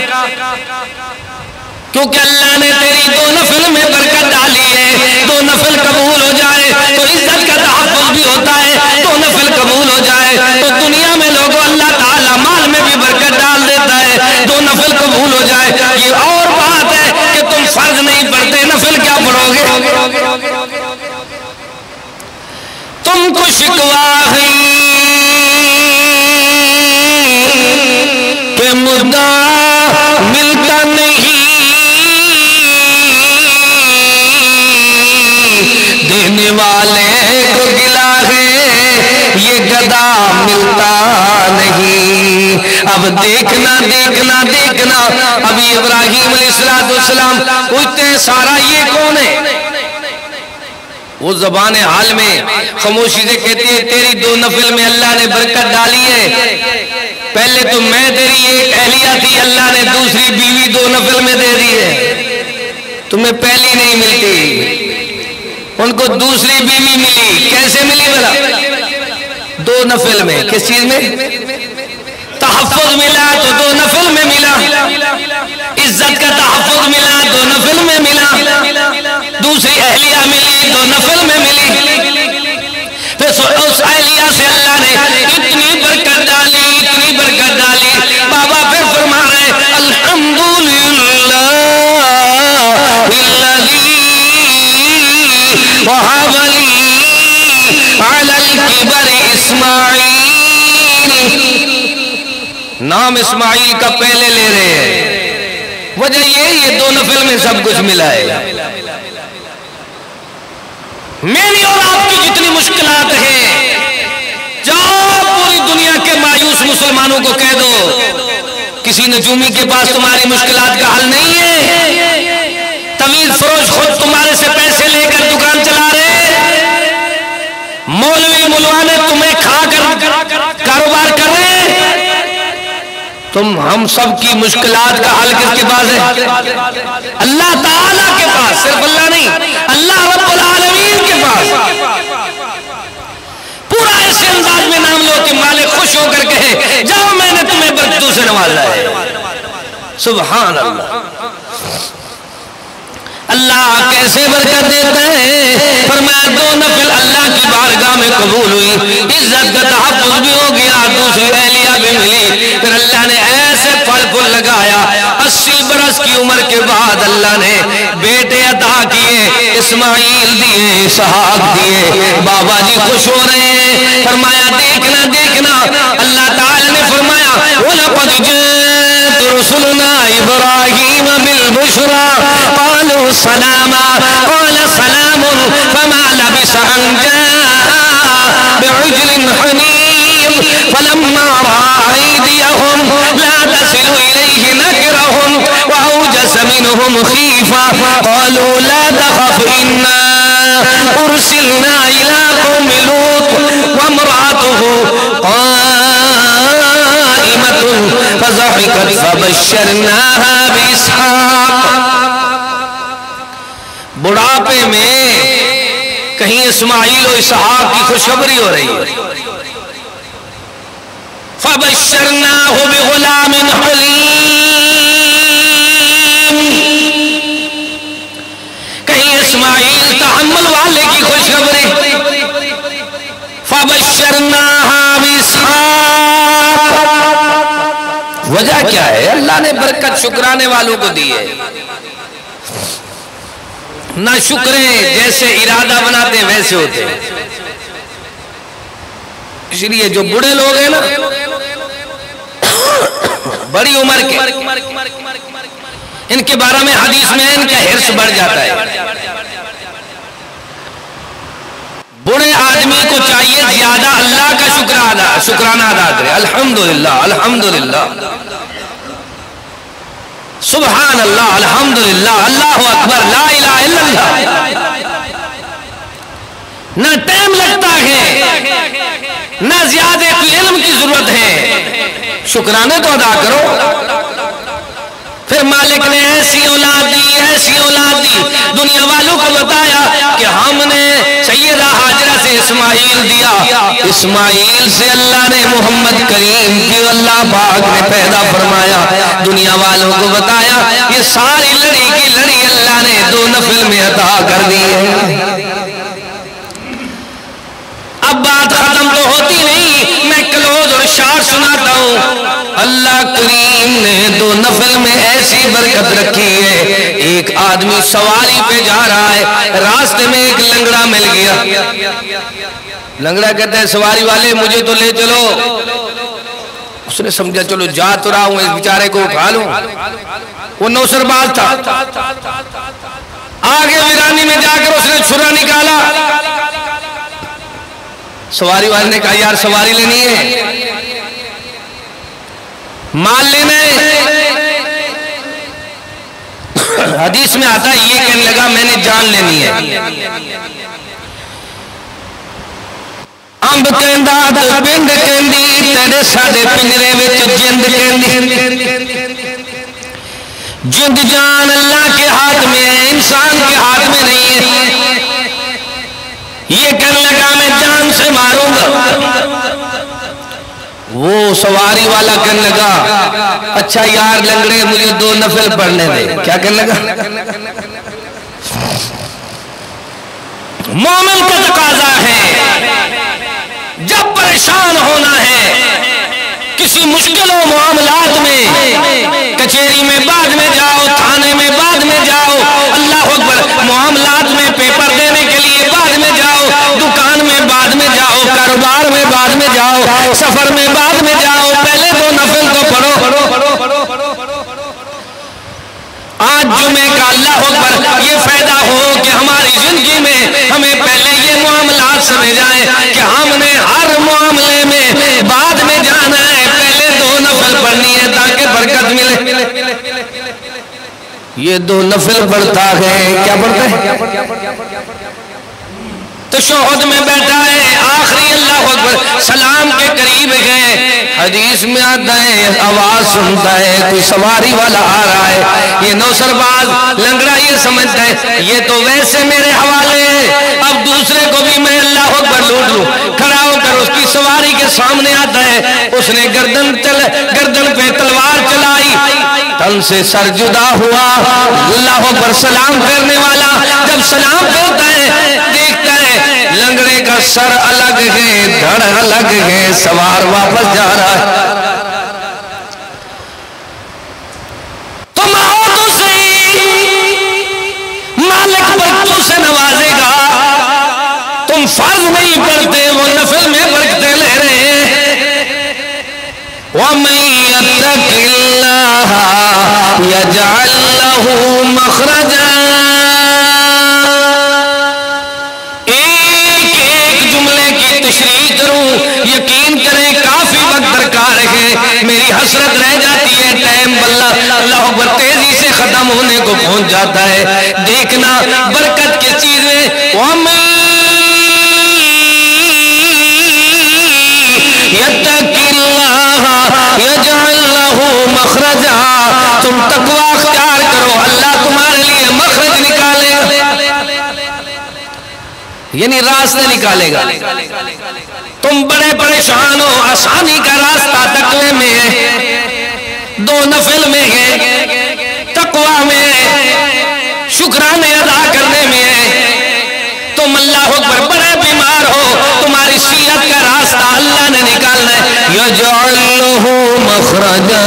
کیونکہ اللہ نے تیری دو نفل میں برکت ڈالی ہے، دو نفل قبول ہو جائے تو عزت کا تحفظ بھی ہوتا ہے، دو نفل قبول ہو جائے تو دنیا میں لوگوں اللہ تعالیٰ مال میں بھی برکت ڈال دیتا ہے، دو نفل قبول ہو جائے۔ یہ اور بات ہے کہ تم فرض نہیں پڑھتے، نفل کیا پڑھو گے؟ تم کو شکوا ہے کہ مدعا ملتا نہیں، دینے والے کو گلا ہے یہ گدا ملتا نہیں۔ اب دیکھنا دیکھنا دیکھنا ابھی ابراہیم علیہ السلام پوچھتے ہیں سارا یہ کون ہے؟ وہ زبان حال میں خاموشی سے کہتی ہے تیری دو نفل میں اللہ نے برکت ڈالی ہے، پہلے تو میں تیری ایک اہلیہ تھی، اللہ نے دوسری بیوی دو نفل میں دے دی ہے، تمہیں پہلی نہیں ملتی، ان کو دوسری بیوی ملی، کیسے ملی بلا؟ دو نفل میں۔ کس چیز میں؟ تحفظ ملا تو دو نفل میں ملا، عزت کا تحفظ ملا دو نفل میں ملا، دوسری اہلیہ ملی دو نفل میں ملی، پھر اس اہلیہ سے اللہ نے اتنی برکت ڈالی اتنی برکت ڈالی، بابا پھر فرما رہے الحمدللہ الذی وہب لی علی الکبر اسماعیل، نام اسماعیل کا پہلے لے رہے ہیں، وجہ یہ یہ دو نفل میں سب کچھ ملا ہے۔ میری اور آپ کی جتنی مشکلات ہیں، جاؤ پوری دنیا کے مایوس مسلمانوں کو کہہ دو کسی نجومی کے پاس تمہاری مشکلات کا حل نہیں ہے، طویل فروش خود تمہارے سے پیسے لے کر دکان چلا رہے، مولوی ملوانے تمہیں کھا کر کاروبار کر رہے ہیں، تم ہم سب کی مشکلات کا حل کس کے پاس ہے؟ اللہ تعالیٰ کے پاس، صرف اللہ نہیں، اللہ رب العالمین کے پاس۔ پورا ایسے انداز میں نام لو کہ مالک خوش ہو کر کہے جاؤ میں نے تمہیں برکتوں سے نوازا ہے۔ سبحان اللہ، اللہ کیسے برکت دیتا ہے؟ فرمایا دو نفل اللہ کی بارگاہ میں قبول ہوئی، عزت کا تحفظ بھی ہو گیا، دوسری اہلیہ بھی ملی، پھر اللہ نے ایسے پھل پھل لگایا، اسی برس کی عمر کے بعد اللہ نے بیٹے عطا کیے، اسماعیل دیے، اسحاق دیے، بابا جی خوش ہو رہے ہیں۔ فرمایا دیکھنا دیکھنا اللہ تعالی نے فرمایا وَلَقَدْ جَاءَتْ رُسُلُنَا إِبْرَاهِيمَ بِالْبُشْرَى قَالُوا سَلَامًا قَالَ سَلَامٌ فَمَا لَبِثَ أَن جَاءَ بِعِجْلٍ حَنِيذٍ فَلَمَّا رَأَىٰ أَيْدِيَهُمْ لَا تَصِلُ إِلَيْهِ نَكِرَهُمْ وَأَوْجَسَ مِنْهُمْ خِيفَةً قَالُوا لَا تَخَفْ إِنَّا أُرْسِلْنَا إِلَىٰ قَوْمِ لُوطٍ وَامْرَأَتُهُ قَائِمَةٌ فَضَحِكَتْ فَبَشَّرْنَاهَا بِإِسْحَاقَ۔ بڑھاپے میں کہیں اسماعیل و اسحاق کی خوشخبری ہو رہی ہے، فَبَشَّرْنَاهُ بِغُلَامٍ حَلِيمٍ، کہیں اسماعیل تحمل والے کی خوشخبری، فَبَشَّرْنَاهَا بِإِسْحَاقَ۔ وجہ کیا ہے؟ اللہ نے برکت شکرانے والوں کو دی ہے، نہ شکرے جیسے ارادہ بناتے ویسے ہوتے، اس لیے جو بڑے لوگ ہیں نا بڑی عمر کے، ان کے بارے میں حدیث میں ان کا حرص بڑھ جاتا ہے، بڑے آدمی کو چاہیے زیادہ اللہ کا شکر ادا شکرانہ ادا کرے، الحمدللہ الحمدللہ سبحان اللہ الحمدللہ اللہ اکبر لا الہ الا اللہ۔ نہ ٹائم لگتا ہے نہ زیادہ کوئی علم کی ضرورت ہے، شکرانے تو ادا کرو۔ پھر مالک نے ایسی اولاد دی ایسی اولاد دی، دنیا والوں کو بتایا کہ ہم نے سیدہ حاجرہ سے اسماعیل دیا، اسماعیل سے اللہ نے محمد کریم کی اللہ پاک نے پیدا فرمایا، دنیا والوں کو بتایا یہ ساری لڑی کی لڑی اللہ نے دو نفل میں عطا کر دی ہے۔ اب بات ختم تو ہوتی نہیں، میں کلوز اور شعر سناتا ہوں۔ اللہ کریم نے دو نفل میں ایسی برکت رکھی ہے، ایک آدمی سواری پہ جا رہا ہے، راستے میں ایک لنگڑا مل گیا، لنگڑا کہتا ہے سواری والے مجھے تو لے چلو، اس نے سمجھا چلو جا تو رہا ہوں اس بیچارے کو اٹھا لوں، وہ نوسر باز تھا، آگے ویرانی میں جا کر اس نے چھرا نکالا، سواری والے نے کہا یار سواری لینی ہے، مال لینا ہے، حدیث میں آتا ہے یہ کہنے لگا میں نے جان لینی ہے، امب کہندا تے پنڈ کہندی تیرے ساڈے پنجرے وچ جند کہندی، جند جان اللہ کے ہاتھ میں ہے، انسان کے ہاتھ میں نہیں ہے، یہ کہنے لگا میں جان سے ماروں گا، وہ سواری والا کہنے لگا اچھا یار لنگڑے مجھے دو نفل پڑھنے دے، کیا کہنے لگا؟ مومن کا تقاضا ہے جب پریشان ہونا ہے کسی مشکل و معاملات میں، کچہری میں بعد میں جاؤ، تھانے میں بعد میں جاؤ، اللہ اکبر، معاملات میں پیپر دینے کے لیے بعد میں جاؤ، دکان میں بعد میں جاؤ، کاروبار میں بعد میں جاؤ، سفر میں بعد میں جاؤ، پہلے دو نفل تو پڑھو۔ آج جمعے کا اللہ اکبر یہ فائدہ ہو کہ ہماری زندگی میں ہمیں پہلے یہ معاملات سمجھ آئے کہ ہم نے ہر معاملے میں بعد میں جانا ہے، پہلے دو نفل پڑھنی ہے تاکہ برکت ملے۔ یہ دو نفل پڑھتا ہے، کیا پڑھتا ہے؟ تشہد میں بیٹھا ہے، آخری اللہ اکبر سلام کے قریب ہے، حدیث میں آتا ہے آواز سنتا ہے کوئی سواری والا آ رہا ہے، یہ نوسر باز لنگڑا یہ سمجھتا ہے یہ تو ویسے میرے حوالے ہے، اب دوسرے کو بھی میں اللہ اکبر لوٹ لوں، کھڑا ہو کر اس کی سواری کے سامنے آتا ہے، اس نے گردن چل گردن پہ تلوار چلائی، تن سے سر جدا ہوا، اللہ اکبر سلام کرنے والا جب سلام کرتا ہے دیکھتا ہے لنگڑے کا سر الگ ہے، دھڑ الگ ہے، سوار واپس جا رہا ہے، تم آؤ تو صحیح، مالک بچوں سے نوازے گا، تم فرض نہیں پڑھتے وہ نفل میں برکتیں لے رہے ہیں، وَمَن يَتَّقِ اللَّهَ يَجْعَل لَّهُ مَخْرَجًا۔ تشریح کروں، یقین کریں کافی وقت درکار ہے، میری حسرت رہ جاتی ہے، ٹائم بلّہ اللہ اکبر تیزی سے ختم ہونے کو پہنچ جاتا ہے، دیکھنا برکت کی چیزیں، وَمَن يَتَّقِ اللَّهَ يَجْعَل لَّهُ مَخْرَجًا، تم تقوی اختیار کرو اللہ تمہارے لیے مخرج نکالے گا، یعنی راستہ نکالے گا، تم بڑے پریشان ہو، آسانی کا راستہ تقوی میں ہے، دو نفل میں ہے، تقوی میں ہے، شکرانے ادا کرنے میں ہے، تم اللہ اکبر بڑے بیمار ہو، تمہاری صحت کا راستہ اللہ نے نکالنا ہے، یجعل لہ مخرجا،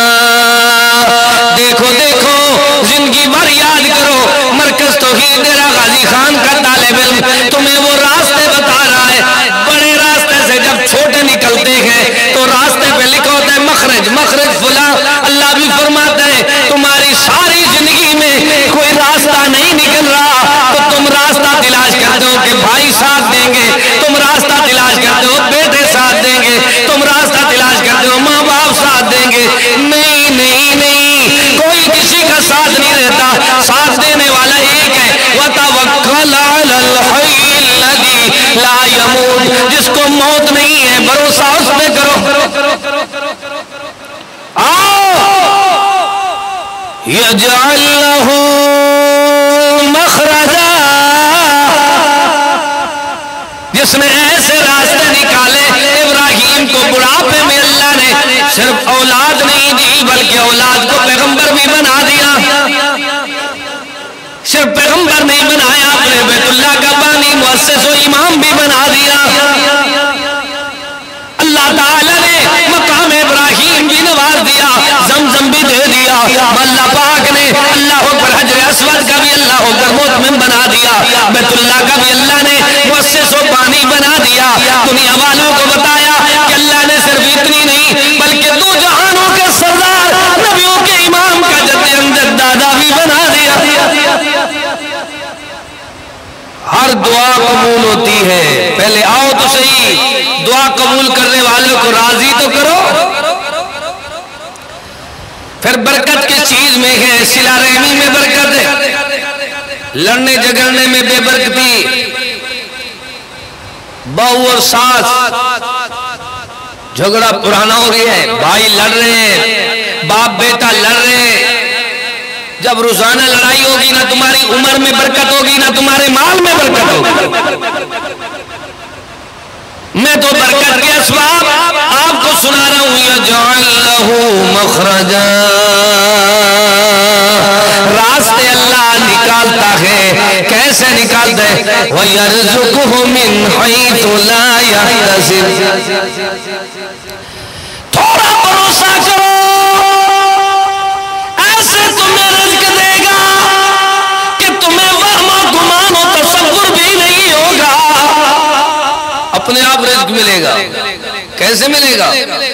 دیکھو دیکھو زندگی بھر یاد کرو، مرکز توحید ڈیرہ غازی خان کا طالب علم تمہیں وہ راستے بتا رہا ہے، بڑے راستے سے جب چھوٹے نکلتے ہیں تو راستے پہ لکھا ہوتا ہے مخرج مخرج فلاں، اللہ بھی فرماتا ہے تمہاری ساری زندگی میں کوئی راستہ نہیں نکل رہا تو تم راستہ تلاش کرتے ہو کہ بھائی ساتھ دیں گے، تم راستہ تلاش کرتے ہو بیٹے ساتھ دیں گے، تم راستہ تلاش کرتے ہو ماں باپ ساتھ دیں گے، نہیں نہیں نہیں، کوئی کسی کا ساتھ نہیں رہتا، ساتھ دینے والا ایک ہے، وَتَوَكَّلْ عَلَى الْحَيِّ الَّذِي لَا يَمُوتُ، جس کو موت نہیں ہے بھروسہ اس پہ کرو، آؤ يَجْعَلْ لَهُ مَخْرَجًا، جس نے بڑھاپے میں اللہ نے صرف اولاد نہیں دی بلکہ اولاد کو پیغمبر بھی بنا دیا. صرف پیغمبر نہیں بنایا، اپنے بیت اللہ کا بانی مؤسس و امام بھی بنا دیا. اللہ تعالیٰ نے مقام ابراہیم بھی نواز دیا، زمزم بھی دے دیا. اللہ پاک نے اللہ اکبر حجر اسود کا بھی اللہ اکبر مؤمن بنا دیا. بیت اللہ کا بھی اللہ نے مؤسس و بانی بنا دیا. دنیا والوں کو بتایا کہ اللہ نے صرف اتنی نہیں بلکہ دو جہانوں کے سردار نبیوں کے امام کا جد امجد دادا بھی بنا دیا. ہر دعا قبول ہوتی ہے. پہلے آؤ تو صحیح، دعا قبول کرنے والوں کو راضی تو کرو. پھر برکت کس چیز میں ہے؟ صلہ رحمی میں برکت ہے. لڑنے جھگڑنے میں بے برکتی. بہو اور ساس جھگڑا پرانا ہو گیا ہے، بھائی لڑ رہے ہیں، باپ بیٹا لڑ رہے ہیں. جب روزانہ لڑائی ہوگی نہ تمہاری عمر میں برکت ہوگی نہ تمہارے مال میں برکت ہوگی. میں تو برکت کے اسباب آپ کو سنا رہا ہوں. یجعل لہ مخرجا، راستے اللہ نکالتا ہے. کیسے نکالتا ہے؟ وَيَرْزُقُهُ مِنْ حَيْثُ لَا يَحْتَسِبُ. تھوڑا بھروسہ کرو، ایسے تمہیں رزق دے گا کہ تمہیں وہم و گمان و تصور بھی نہیں ہوگا. اپنے آپ رزق ملے گا. کیسے ملے گا؟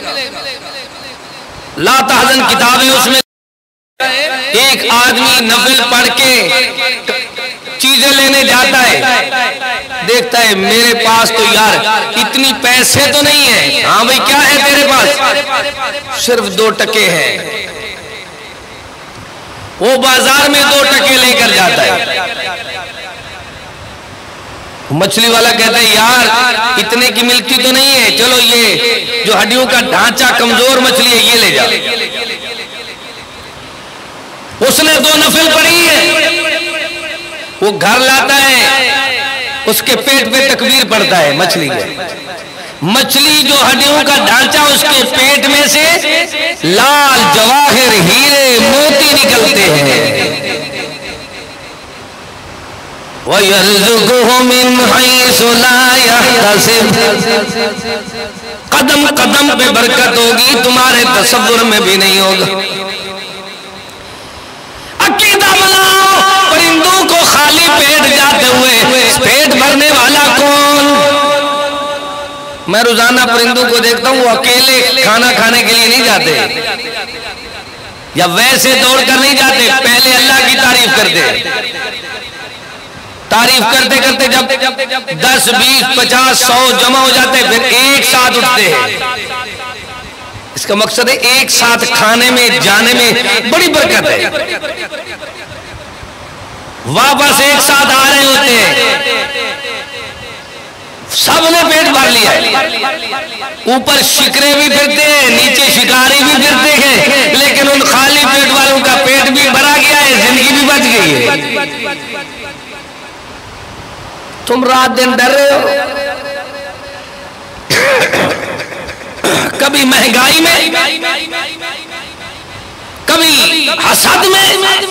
لا تحزن کتاب ہے، اس میں ایک آدمی نفل پڑھ کے چیزیں لینے جاتا ہے، دیکھتا ہے میرے پاس تو یار اتنی پیسے تو نہیں ہیں. ہاں بھئی کیا ہے تیرے پاس؟ صرف دو ٹکے ہیں. وہ بازار میں دو ٹکے لے کر جاتا ہے. مچھلی والا کہتا ہے یار اتنے کی ملتی تو نہیں ہے، چلو یہ جو ہڈیوں کا ڈھانچہ کمزور مچھلی ہے یہ لے جا. اس نے دو نفل پڑھی ہے، وہ گھر لاتا ہے، اس کے پیٹ پہ تکبیر پڑتا ہے مچھلی کے. مچھلی جو ہڈیوں کا ڈھانچہ اس کے پیٹ میں سے لال جواہر ہیرے موتی نکلتے ہیں. وَيَرْزُقُهُ مِنْ حَيْثُ لَا يَحْتَسِبُ. قدم قدم پہ برکت ہوگی، تمہارے تصور میں بھی نہیں ہوگا. عقیدہ بناؤ، پرندوں کو خالی پیٹ جاتے ہوئے پیٹ بھرنے والا کون؟ میں روزانہ پرندوں کو دیکھتا ہوں، وہ اکیلے کھانا کھانے کے لیے نہیں جاتے یا ویسے دوڑ کر نہیں جاتے، پہلے اللہ کی تعریف کرتے. تعریف کرتے کرتے جب دس بیس پچاس سو جمع ہو جاتے پھر ایک ساتھ اٹھتے ہیں. اس کا مقصد ہے ایک ساتھ کھانے میں جانے میں بڑی برکت ہے. واپس ایک ساتھ آ رہے ہوتے ہیں، سب نے پیٹ بھر لیا ہے. اوپر شکرے بھی پھرتے ہیں، نیچے شکاری بھی پھرتے ہیں، لیکن ان خالی پیٹ والوں کا پیٹ بھی بھرا گیا ہے، زندگی بھی بچ گئی ہے. تم رات دن ڈر رہے ہو، کبھی مہنگائی میں، کبھی حسد میں،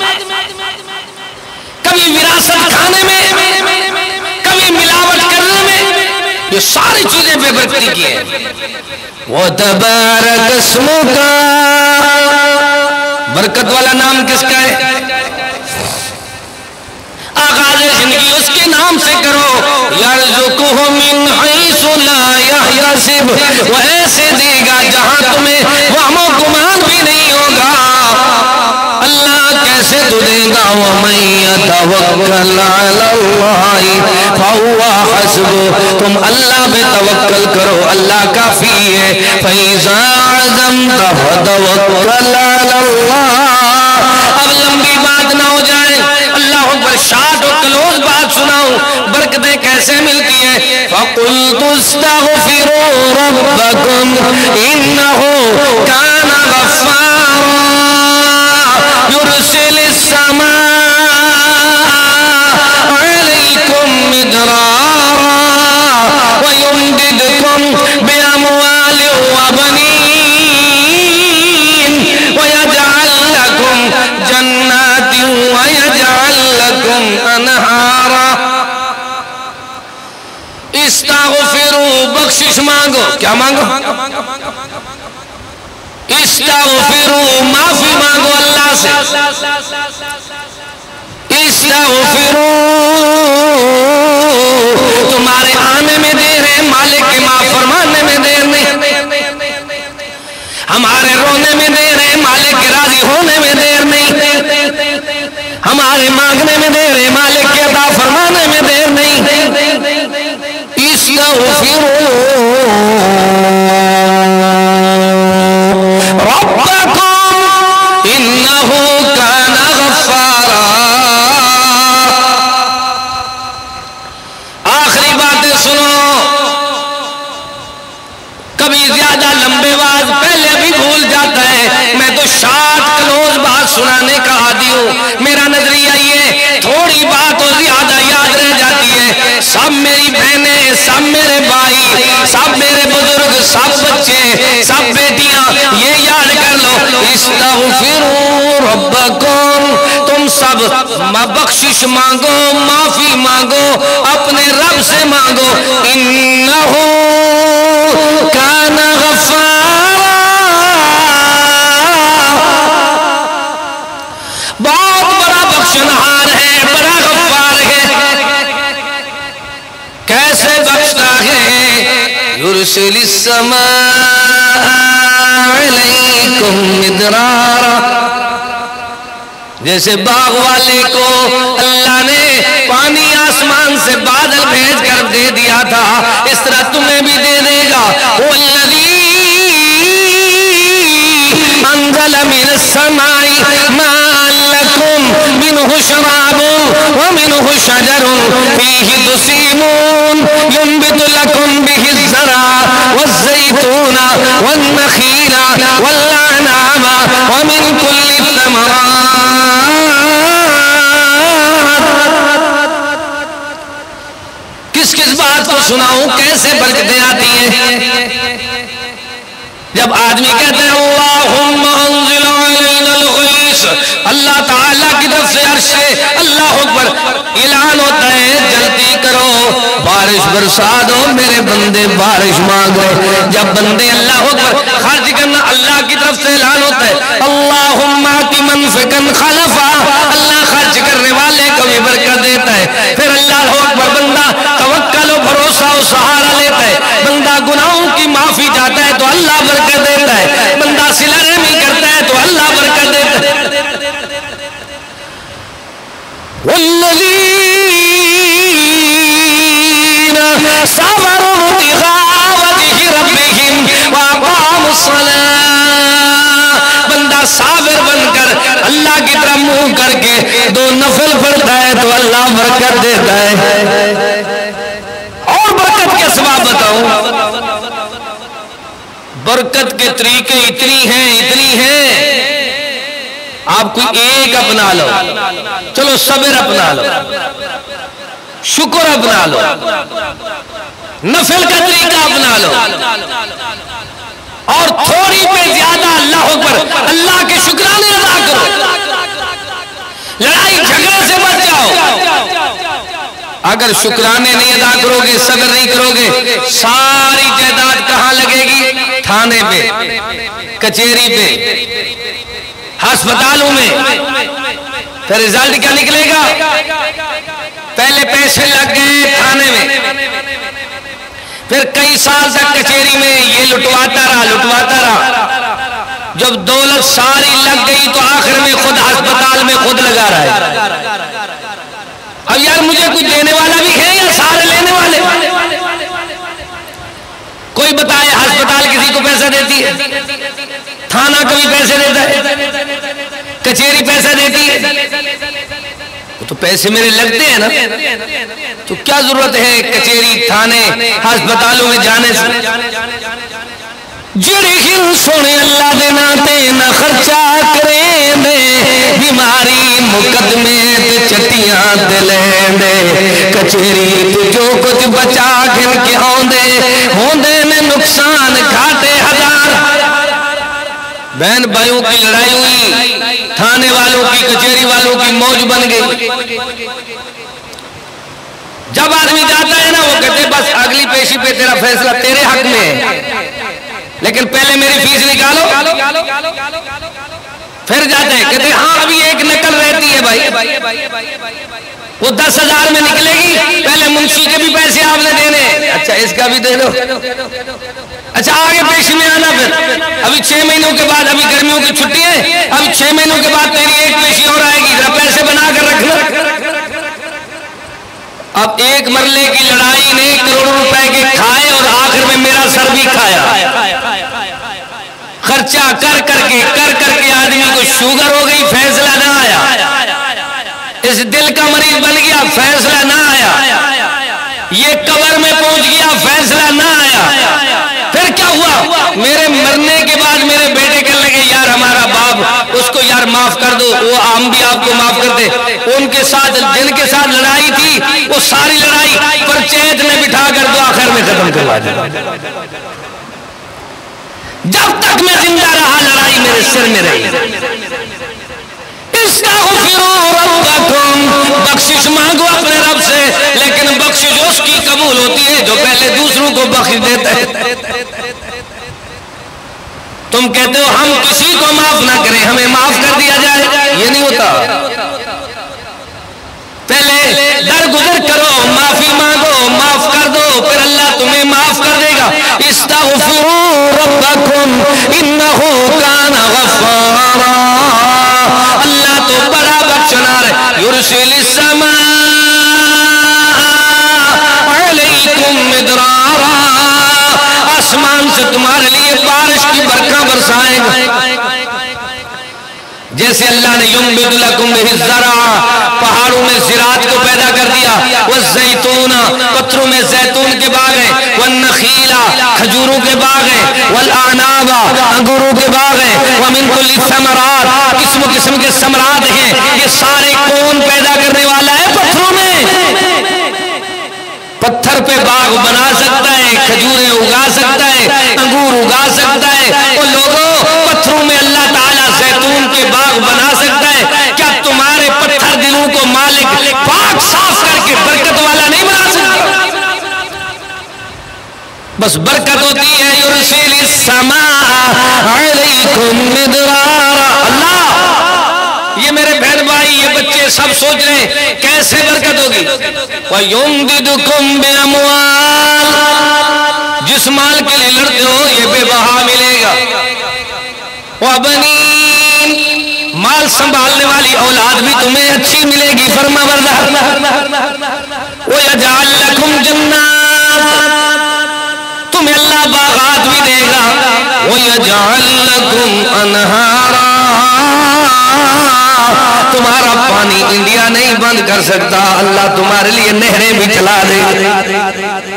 کبھی وراثت کھانے میں، کبھی ملاوٹ کرنے میں. یہ ساری چیزیں بے برکتی کی ہیں. وَتَبَارَكَ اسْمُكَ، برکت والا نام کس کا ہے؟ آغاز زندگی اس کے نام سے کرو. یرزقہ من حیث لا یحتسب، وہ ایسے دے گا جہاں تمہیں وہم و گمان بھی نہیں ہوگا. اللہ کیسے تو دے گا؟ وَمَن يَتَوَكَّلْ عَلَى اللَّهِ فَهُوَ حَسْبُهُ، تم اللہ پہ توکل کرو، اللہ کافی ہے. فَإِذَا عَزَمْتَ فَتَوَكَّلْ عَلَى اللَّهِ. اب لمبی بات نہ ہو جائے، اللہ اکبر، شارٹ اور کلوز بات سناؤں. برکتیں کیسے ملتی ہیں؟ فَقُلْتُ اسْتَغْفِرُوا رَبَّكُمْ إِنَّهُ كَانَ غَفَّارًا يُرْسِلِ السَّمَاءَ عَلَيْكُمْ مِدْرَارًا وَيُمْدِدْكُمْ بِأَمْوَالٍ وَبَنِينَ کیا مانگو؟ استغفروا، معافی مانگو اللہ سے. استغفروا، تمہارے آنے میں دیر ہے، مالک کے معاف فرمانے میں دیر نہیں. ہمارے رونے میں دیر ہے، مالک کے راضی ہونے میں دیر نہیں. ہمارے مانگنے میں دیر ہے، مالک کے عطا فرمانے میں دیر نہیں. استغفروا ربکم انہ کان غفارا. آخری باتیں سنو، کبھی زیادہ لمبے واز پہلے بھی بھول جاتا ہے. میں تو شارٹ کلوز بات سنانے کا عادی ہوں. میرا نظریہ یہ تھوڑی بات اور زیادہ یاد رہ جاتی ہے. سب میری بہنیں، سب میرے بھائی، سب میرے بزرگ، سب بچے، سب بیٹیاں یہ یاد کر لو. استغفروا ربکم، تم سب بخشش مانگو، معافی مانگو، اپنے رب سے مانگو. انہ کان غفارا، بہت بڑا بخشنہار ہے، بڑا غفار ہے. کیسے بخشتا ہے؟ یرسل السماء علیکم مدرارا، جیسے باغ والے کو اللہ نے پانی آسمان سے بادل بھیج کر دے دیا تھا، اس طرح تمہیں بھی دے دے گا. والذی انزل من السماء ماء لکم منہ شراب ومنہ شجر فیہ تسیمون ینبت لکم بہ الزرع والزیتون والنخیل والعناب ومن کل الثمرات. کس کس بات کو سناؤں، کیسے برکتیں آتی ہیں؟ جب آدمی کہتے ہیں اللہم انزل علینا الغیث، اللہ تعالیٰ کی طرف سے عرش سے اللہ اکبر اعلان ہوتا ہے جلدی کرو، بارش برسا دو، میرے بندے بارش مانگ رہے. جب بندے اللہ اکبر خرچ کرنا، اللہ کی طرف سے اعلان ہوتا ہے اللہم آتی منفقن خلفا، اللہ خرچ کرنے والے کو بھی برکت دیتا ہے. پھر اللہ اکبر بندہ توکل و بھروسہ و سہارا لیتا ہے. بندہ گناہوں کی معافی چاہتا ہے تو اللہ برکت دیتا ہے. بندہ صلہ رحمی کرتا ہے تو اللہ برکت دیتا ہے. والذین صبروا ابتغاء وجہ ربہم واقاموا الصلاۃ، بندہ صابر بن کر اللہ کی طرف منہ کر کے دو نفل پڑھتا ہے تو اللہ برکت دیتا ہے. اور برکت کے اسباب بتاؤں، برکت کے طریقے اتنی ہیں اتنی ہیں. آپ کوئی ایک اپنا لو، چلو صبر اپنا لو، شکر اپنا لو، نفل کا طریقہ اپنا لو، اور تھوڑی پہ زیادہ اللہ اکبر اللہ کے شکرانے ادا کرو. لڑائی جھگڑے سے بچ جاؤ. اگر شکرانے نہیں ادا کرو گے، صبر نہیں کرو گے، ساری جائیداد کہاں لگے گی؟ تھانے پہ، کچہری پہ، ہسپتالوں میں. پھر رزلٹ کیا نکلے گا؟ پہلے پیسے لگ گئے تھانے میں، پھر کئی سال تک کچہری میں یہ لٹواتا رہا لٹواتا رہا. جب دولت ساری لگ گئی تو آخر میں خود ہسپتال میں خود لگا رہا ہے. اب یار مجھے کچھ دینے والا بھی ہے یا سارے لینے والے؟ کوئی بتائے ہسپتال کسی کو پیسہ دیتی ہے؟ تھانہ کبھی پیسے دیتا ہے؟ کچہری پیسہ دیتی ہے؟ تو پیسے میرے لگتے ہیں نا، تو کیا ضرورت ہے کچہری تھانے ہسپتالوں میں جانے سے؟ جڑی ہل سونے اللہ دے ناتے نہ خرچہ کریں دے، بیماری مقدمے تے چٹیاں تے لین دے، کچہری تے جو کچھ بچا گھن کے ہوندے ہوندے میں نقصان گھاٹے ہزار. بہن بھائیوں کی لڑائی ہوئی، تھانے والوں کی کچہری والوں کی موج بن گئی. جب آدمی جاتا ہے نا وہ کہتے بس اگلی پیشی پہ تیرا فیصلہ تیرے حق میں ہے، لیکن پہلے میری فیس نکالو، پھر جاتے ہیں کہتے ہاں ابھی ایک نقل رہتی ہے بھائی، وہ دس ہزار میں نکلے گی، پہلے منشی کے بھی پیسے آپ نے دینے، اچھا اس کا بھی دے دو، اچھا آگے پیشی میں آنا، پھر ابھی چھ مہینوں کے بعد، ابھی گرمیوں کی چھٹی ہے، ابھی چھ مہینوں کے بعد تیری ایک پیشی اور آئے گی، ذرا پیسے بنا کر رکھنا۔ اب ایک مرلے کی لڑائی نے کروڑوں روپے کے کھائے اور آخر میں میرا سر بھی کھایا، خرچہ کر کر کے کر کر کے آدمی کو شوگر ہو گئی، فیصلہ نہ آیا، اس دل کا مریض بن گیا، فیصلہ نہ آیا، یہ قبر میں پہنچ گیا، فیصلہ نہ آیا، پھر کیا ہوا؟ میرے مرنے کے بعد میرے بیٹے کہنے لگے یار ہمارا باپ، اس کو یار معاف کر دو، وہ ہم بھی آپ کو معاف کرتے، ان کے ساتھ جن کے ساتھ لڑائی تھی وہ ساری لڑائی پرچیت میں بٹھا کر دو آخر میں ختم کروا دیا، جب تک میں زندہ رہا لڑائی میرے سر میں رہی۔ استغفروا ربکم، بخشش مانگو اپنے رب سے، لیکن بخشش اس کی قبول ہوتی ہے جو پہلے دوسروں کو بخش دیتا ہے۔ تم کہتے ہو ہم کسی کو معاف نہ کریں، ہمیں معاف کر دیا جائے، یہ نہیں ہوتا، پہلے درگزر کرو، معافی مانگو، معاف کر دو، پھر اللہ تمہیں معاف کر دے گا۔ استغفروا ربکم انہ کان غفارا، اللہ تو بڑا بخشنہار ہے، یرسل السماء علیکم مدرارا، آسمان سے تمہارے لیے بارش کی برکھاں برسائے گا، جیسے اللہ نے ينبت لكم به الزرع، پہاڑوں میں زراعت کو پیدا کر دیا، والزیتون، پتھروں میں زیتون کے باغ ہیں، والنخیل، کھجوروں کے باغ ہیں، والاعناب، انگوروں کے باغ ہیں، ومن کل الثمرات، قسم قسم کے ثمرات ہیں، یہ سارے کون پیدا کرنے والا ہے؟ پتھروں میں، پتھر پہ باغ بنا سکتا ہے، کھجوریں اگا سکتا ہے، انگور اگا سکتا ہے، اور لوگوں پتھروں میں اللہ تعالیٰ زیتون کے باغ بنا سکتا ہے، کیا تمہارے پتھر دلوں کو مالک پاک صاف کر کے برکت والا نہیں بنا سکتا؟ بس برکت ہوتی ہے یرسل السماء علیکم مدرارا، اللہ، یہ میرے بہن بھائی یہ بچے سب سوچ رہے ہیں کیسے برکت ہوگی، وَيُمْدِدُكُمْ بِأَمْوَالٍ، جس مال کے لیے لڑتے ہو یہ بے بہا ملے گا، وَبَنِينَ، مال سنبھالنے والی اولاد بھی تمہیں اچھی ملے گی، فرما بردار، وَيَجْعَلْ لَكُمْ جَنَّاتٍ، تمہیں اللہ باغات بھی دے گا، وَيَجْعَلْ لَكُمْ أَنْهَارًا، تمہارا پانی انڈیا نہیں بند کر سکتا، اللہ تمہارے لیے نہریں بھی چلا دے گا۔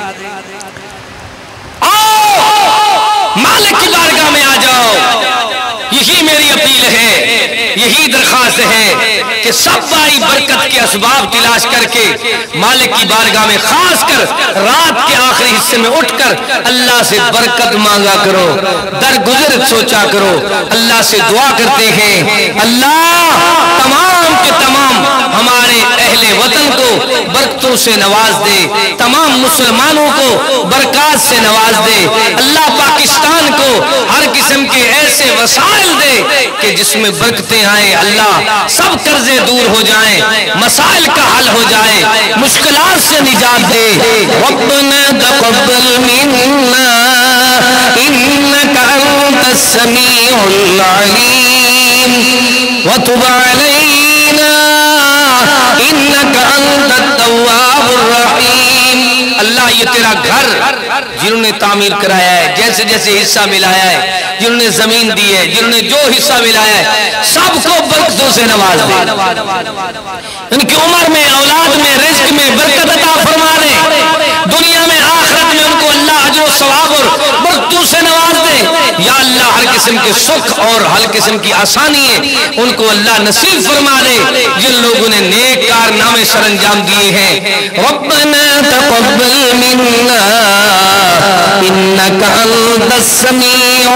آؤ مالک کی بارگاہ میں آ جاؤ، یہی میری اپیل ہے، یہی درخواست ہے کہ سب بھائی برکت کے اسباب تلاش کر کے مالک کی بارگاہ میں خاص کر رات کے آخری حصے میں اٹھ کر اللہ سے برکت مانگا کرو، درگزر سوچا کرو، اللہ سے دعا کرتے ہیں اللہ تمام کے تمام ہمارے اہل وطن کو برکتوں سے نواز دے، تمام مسلمانوں کو برکات سے نواز دے، اللہ پاکستان کو ہر قسم کے ایسے وسائل دے کہ جس میں برکتیں آئیں، اللہ سب قرضے دور ہو جائیں، مسائل کا حل ہو جائے، مشکلات سے نجات دے۔ ربنا تقبل منا انك انت السميع العليم وتب علينا انك انت التواب الرحيم، اللہ یہ تیرا گھر جنہوں نے تعمیر کرایا ہے، جیسے جیسے حصہ ملایا ہے، جنہوں نے زمین دی ہے، جنہوں نے جو حصہ ملایا ہے، سب کو برکتوں سے نواز دے، ان کی عمر میں، اولاد میں، رزق میں برکت عطا فرما دے، دنیا میں آخرت میں ان کو اللہ اجر و ثواب اور برکتوں سے نواز دے، یا اللہ ہر قسم کے سکھ اور ہر قسم کی آسانی ہے ان کو اللہ نصیب فرما دے، جن لوگوں نے نیک کارنامے سر انجام دیے ہیں۔ ربنا تقبل منا انك انت السميع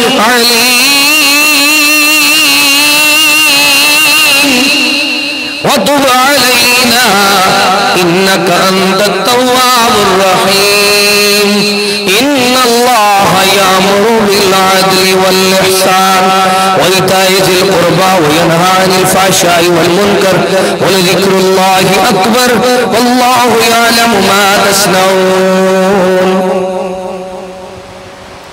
العليم وتب علينا إنك أنت التواب الرحيم إن الله يأمر بالعدل والإحسان وإيتاء ذي القربى وينهى عن الفحشاء والمنكر ولذكر الله أكبر والله يعلم ما تصنعون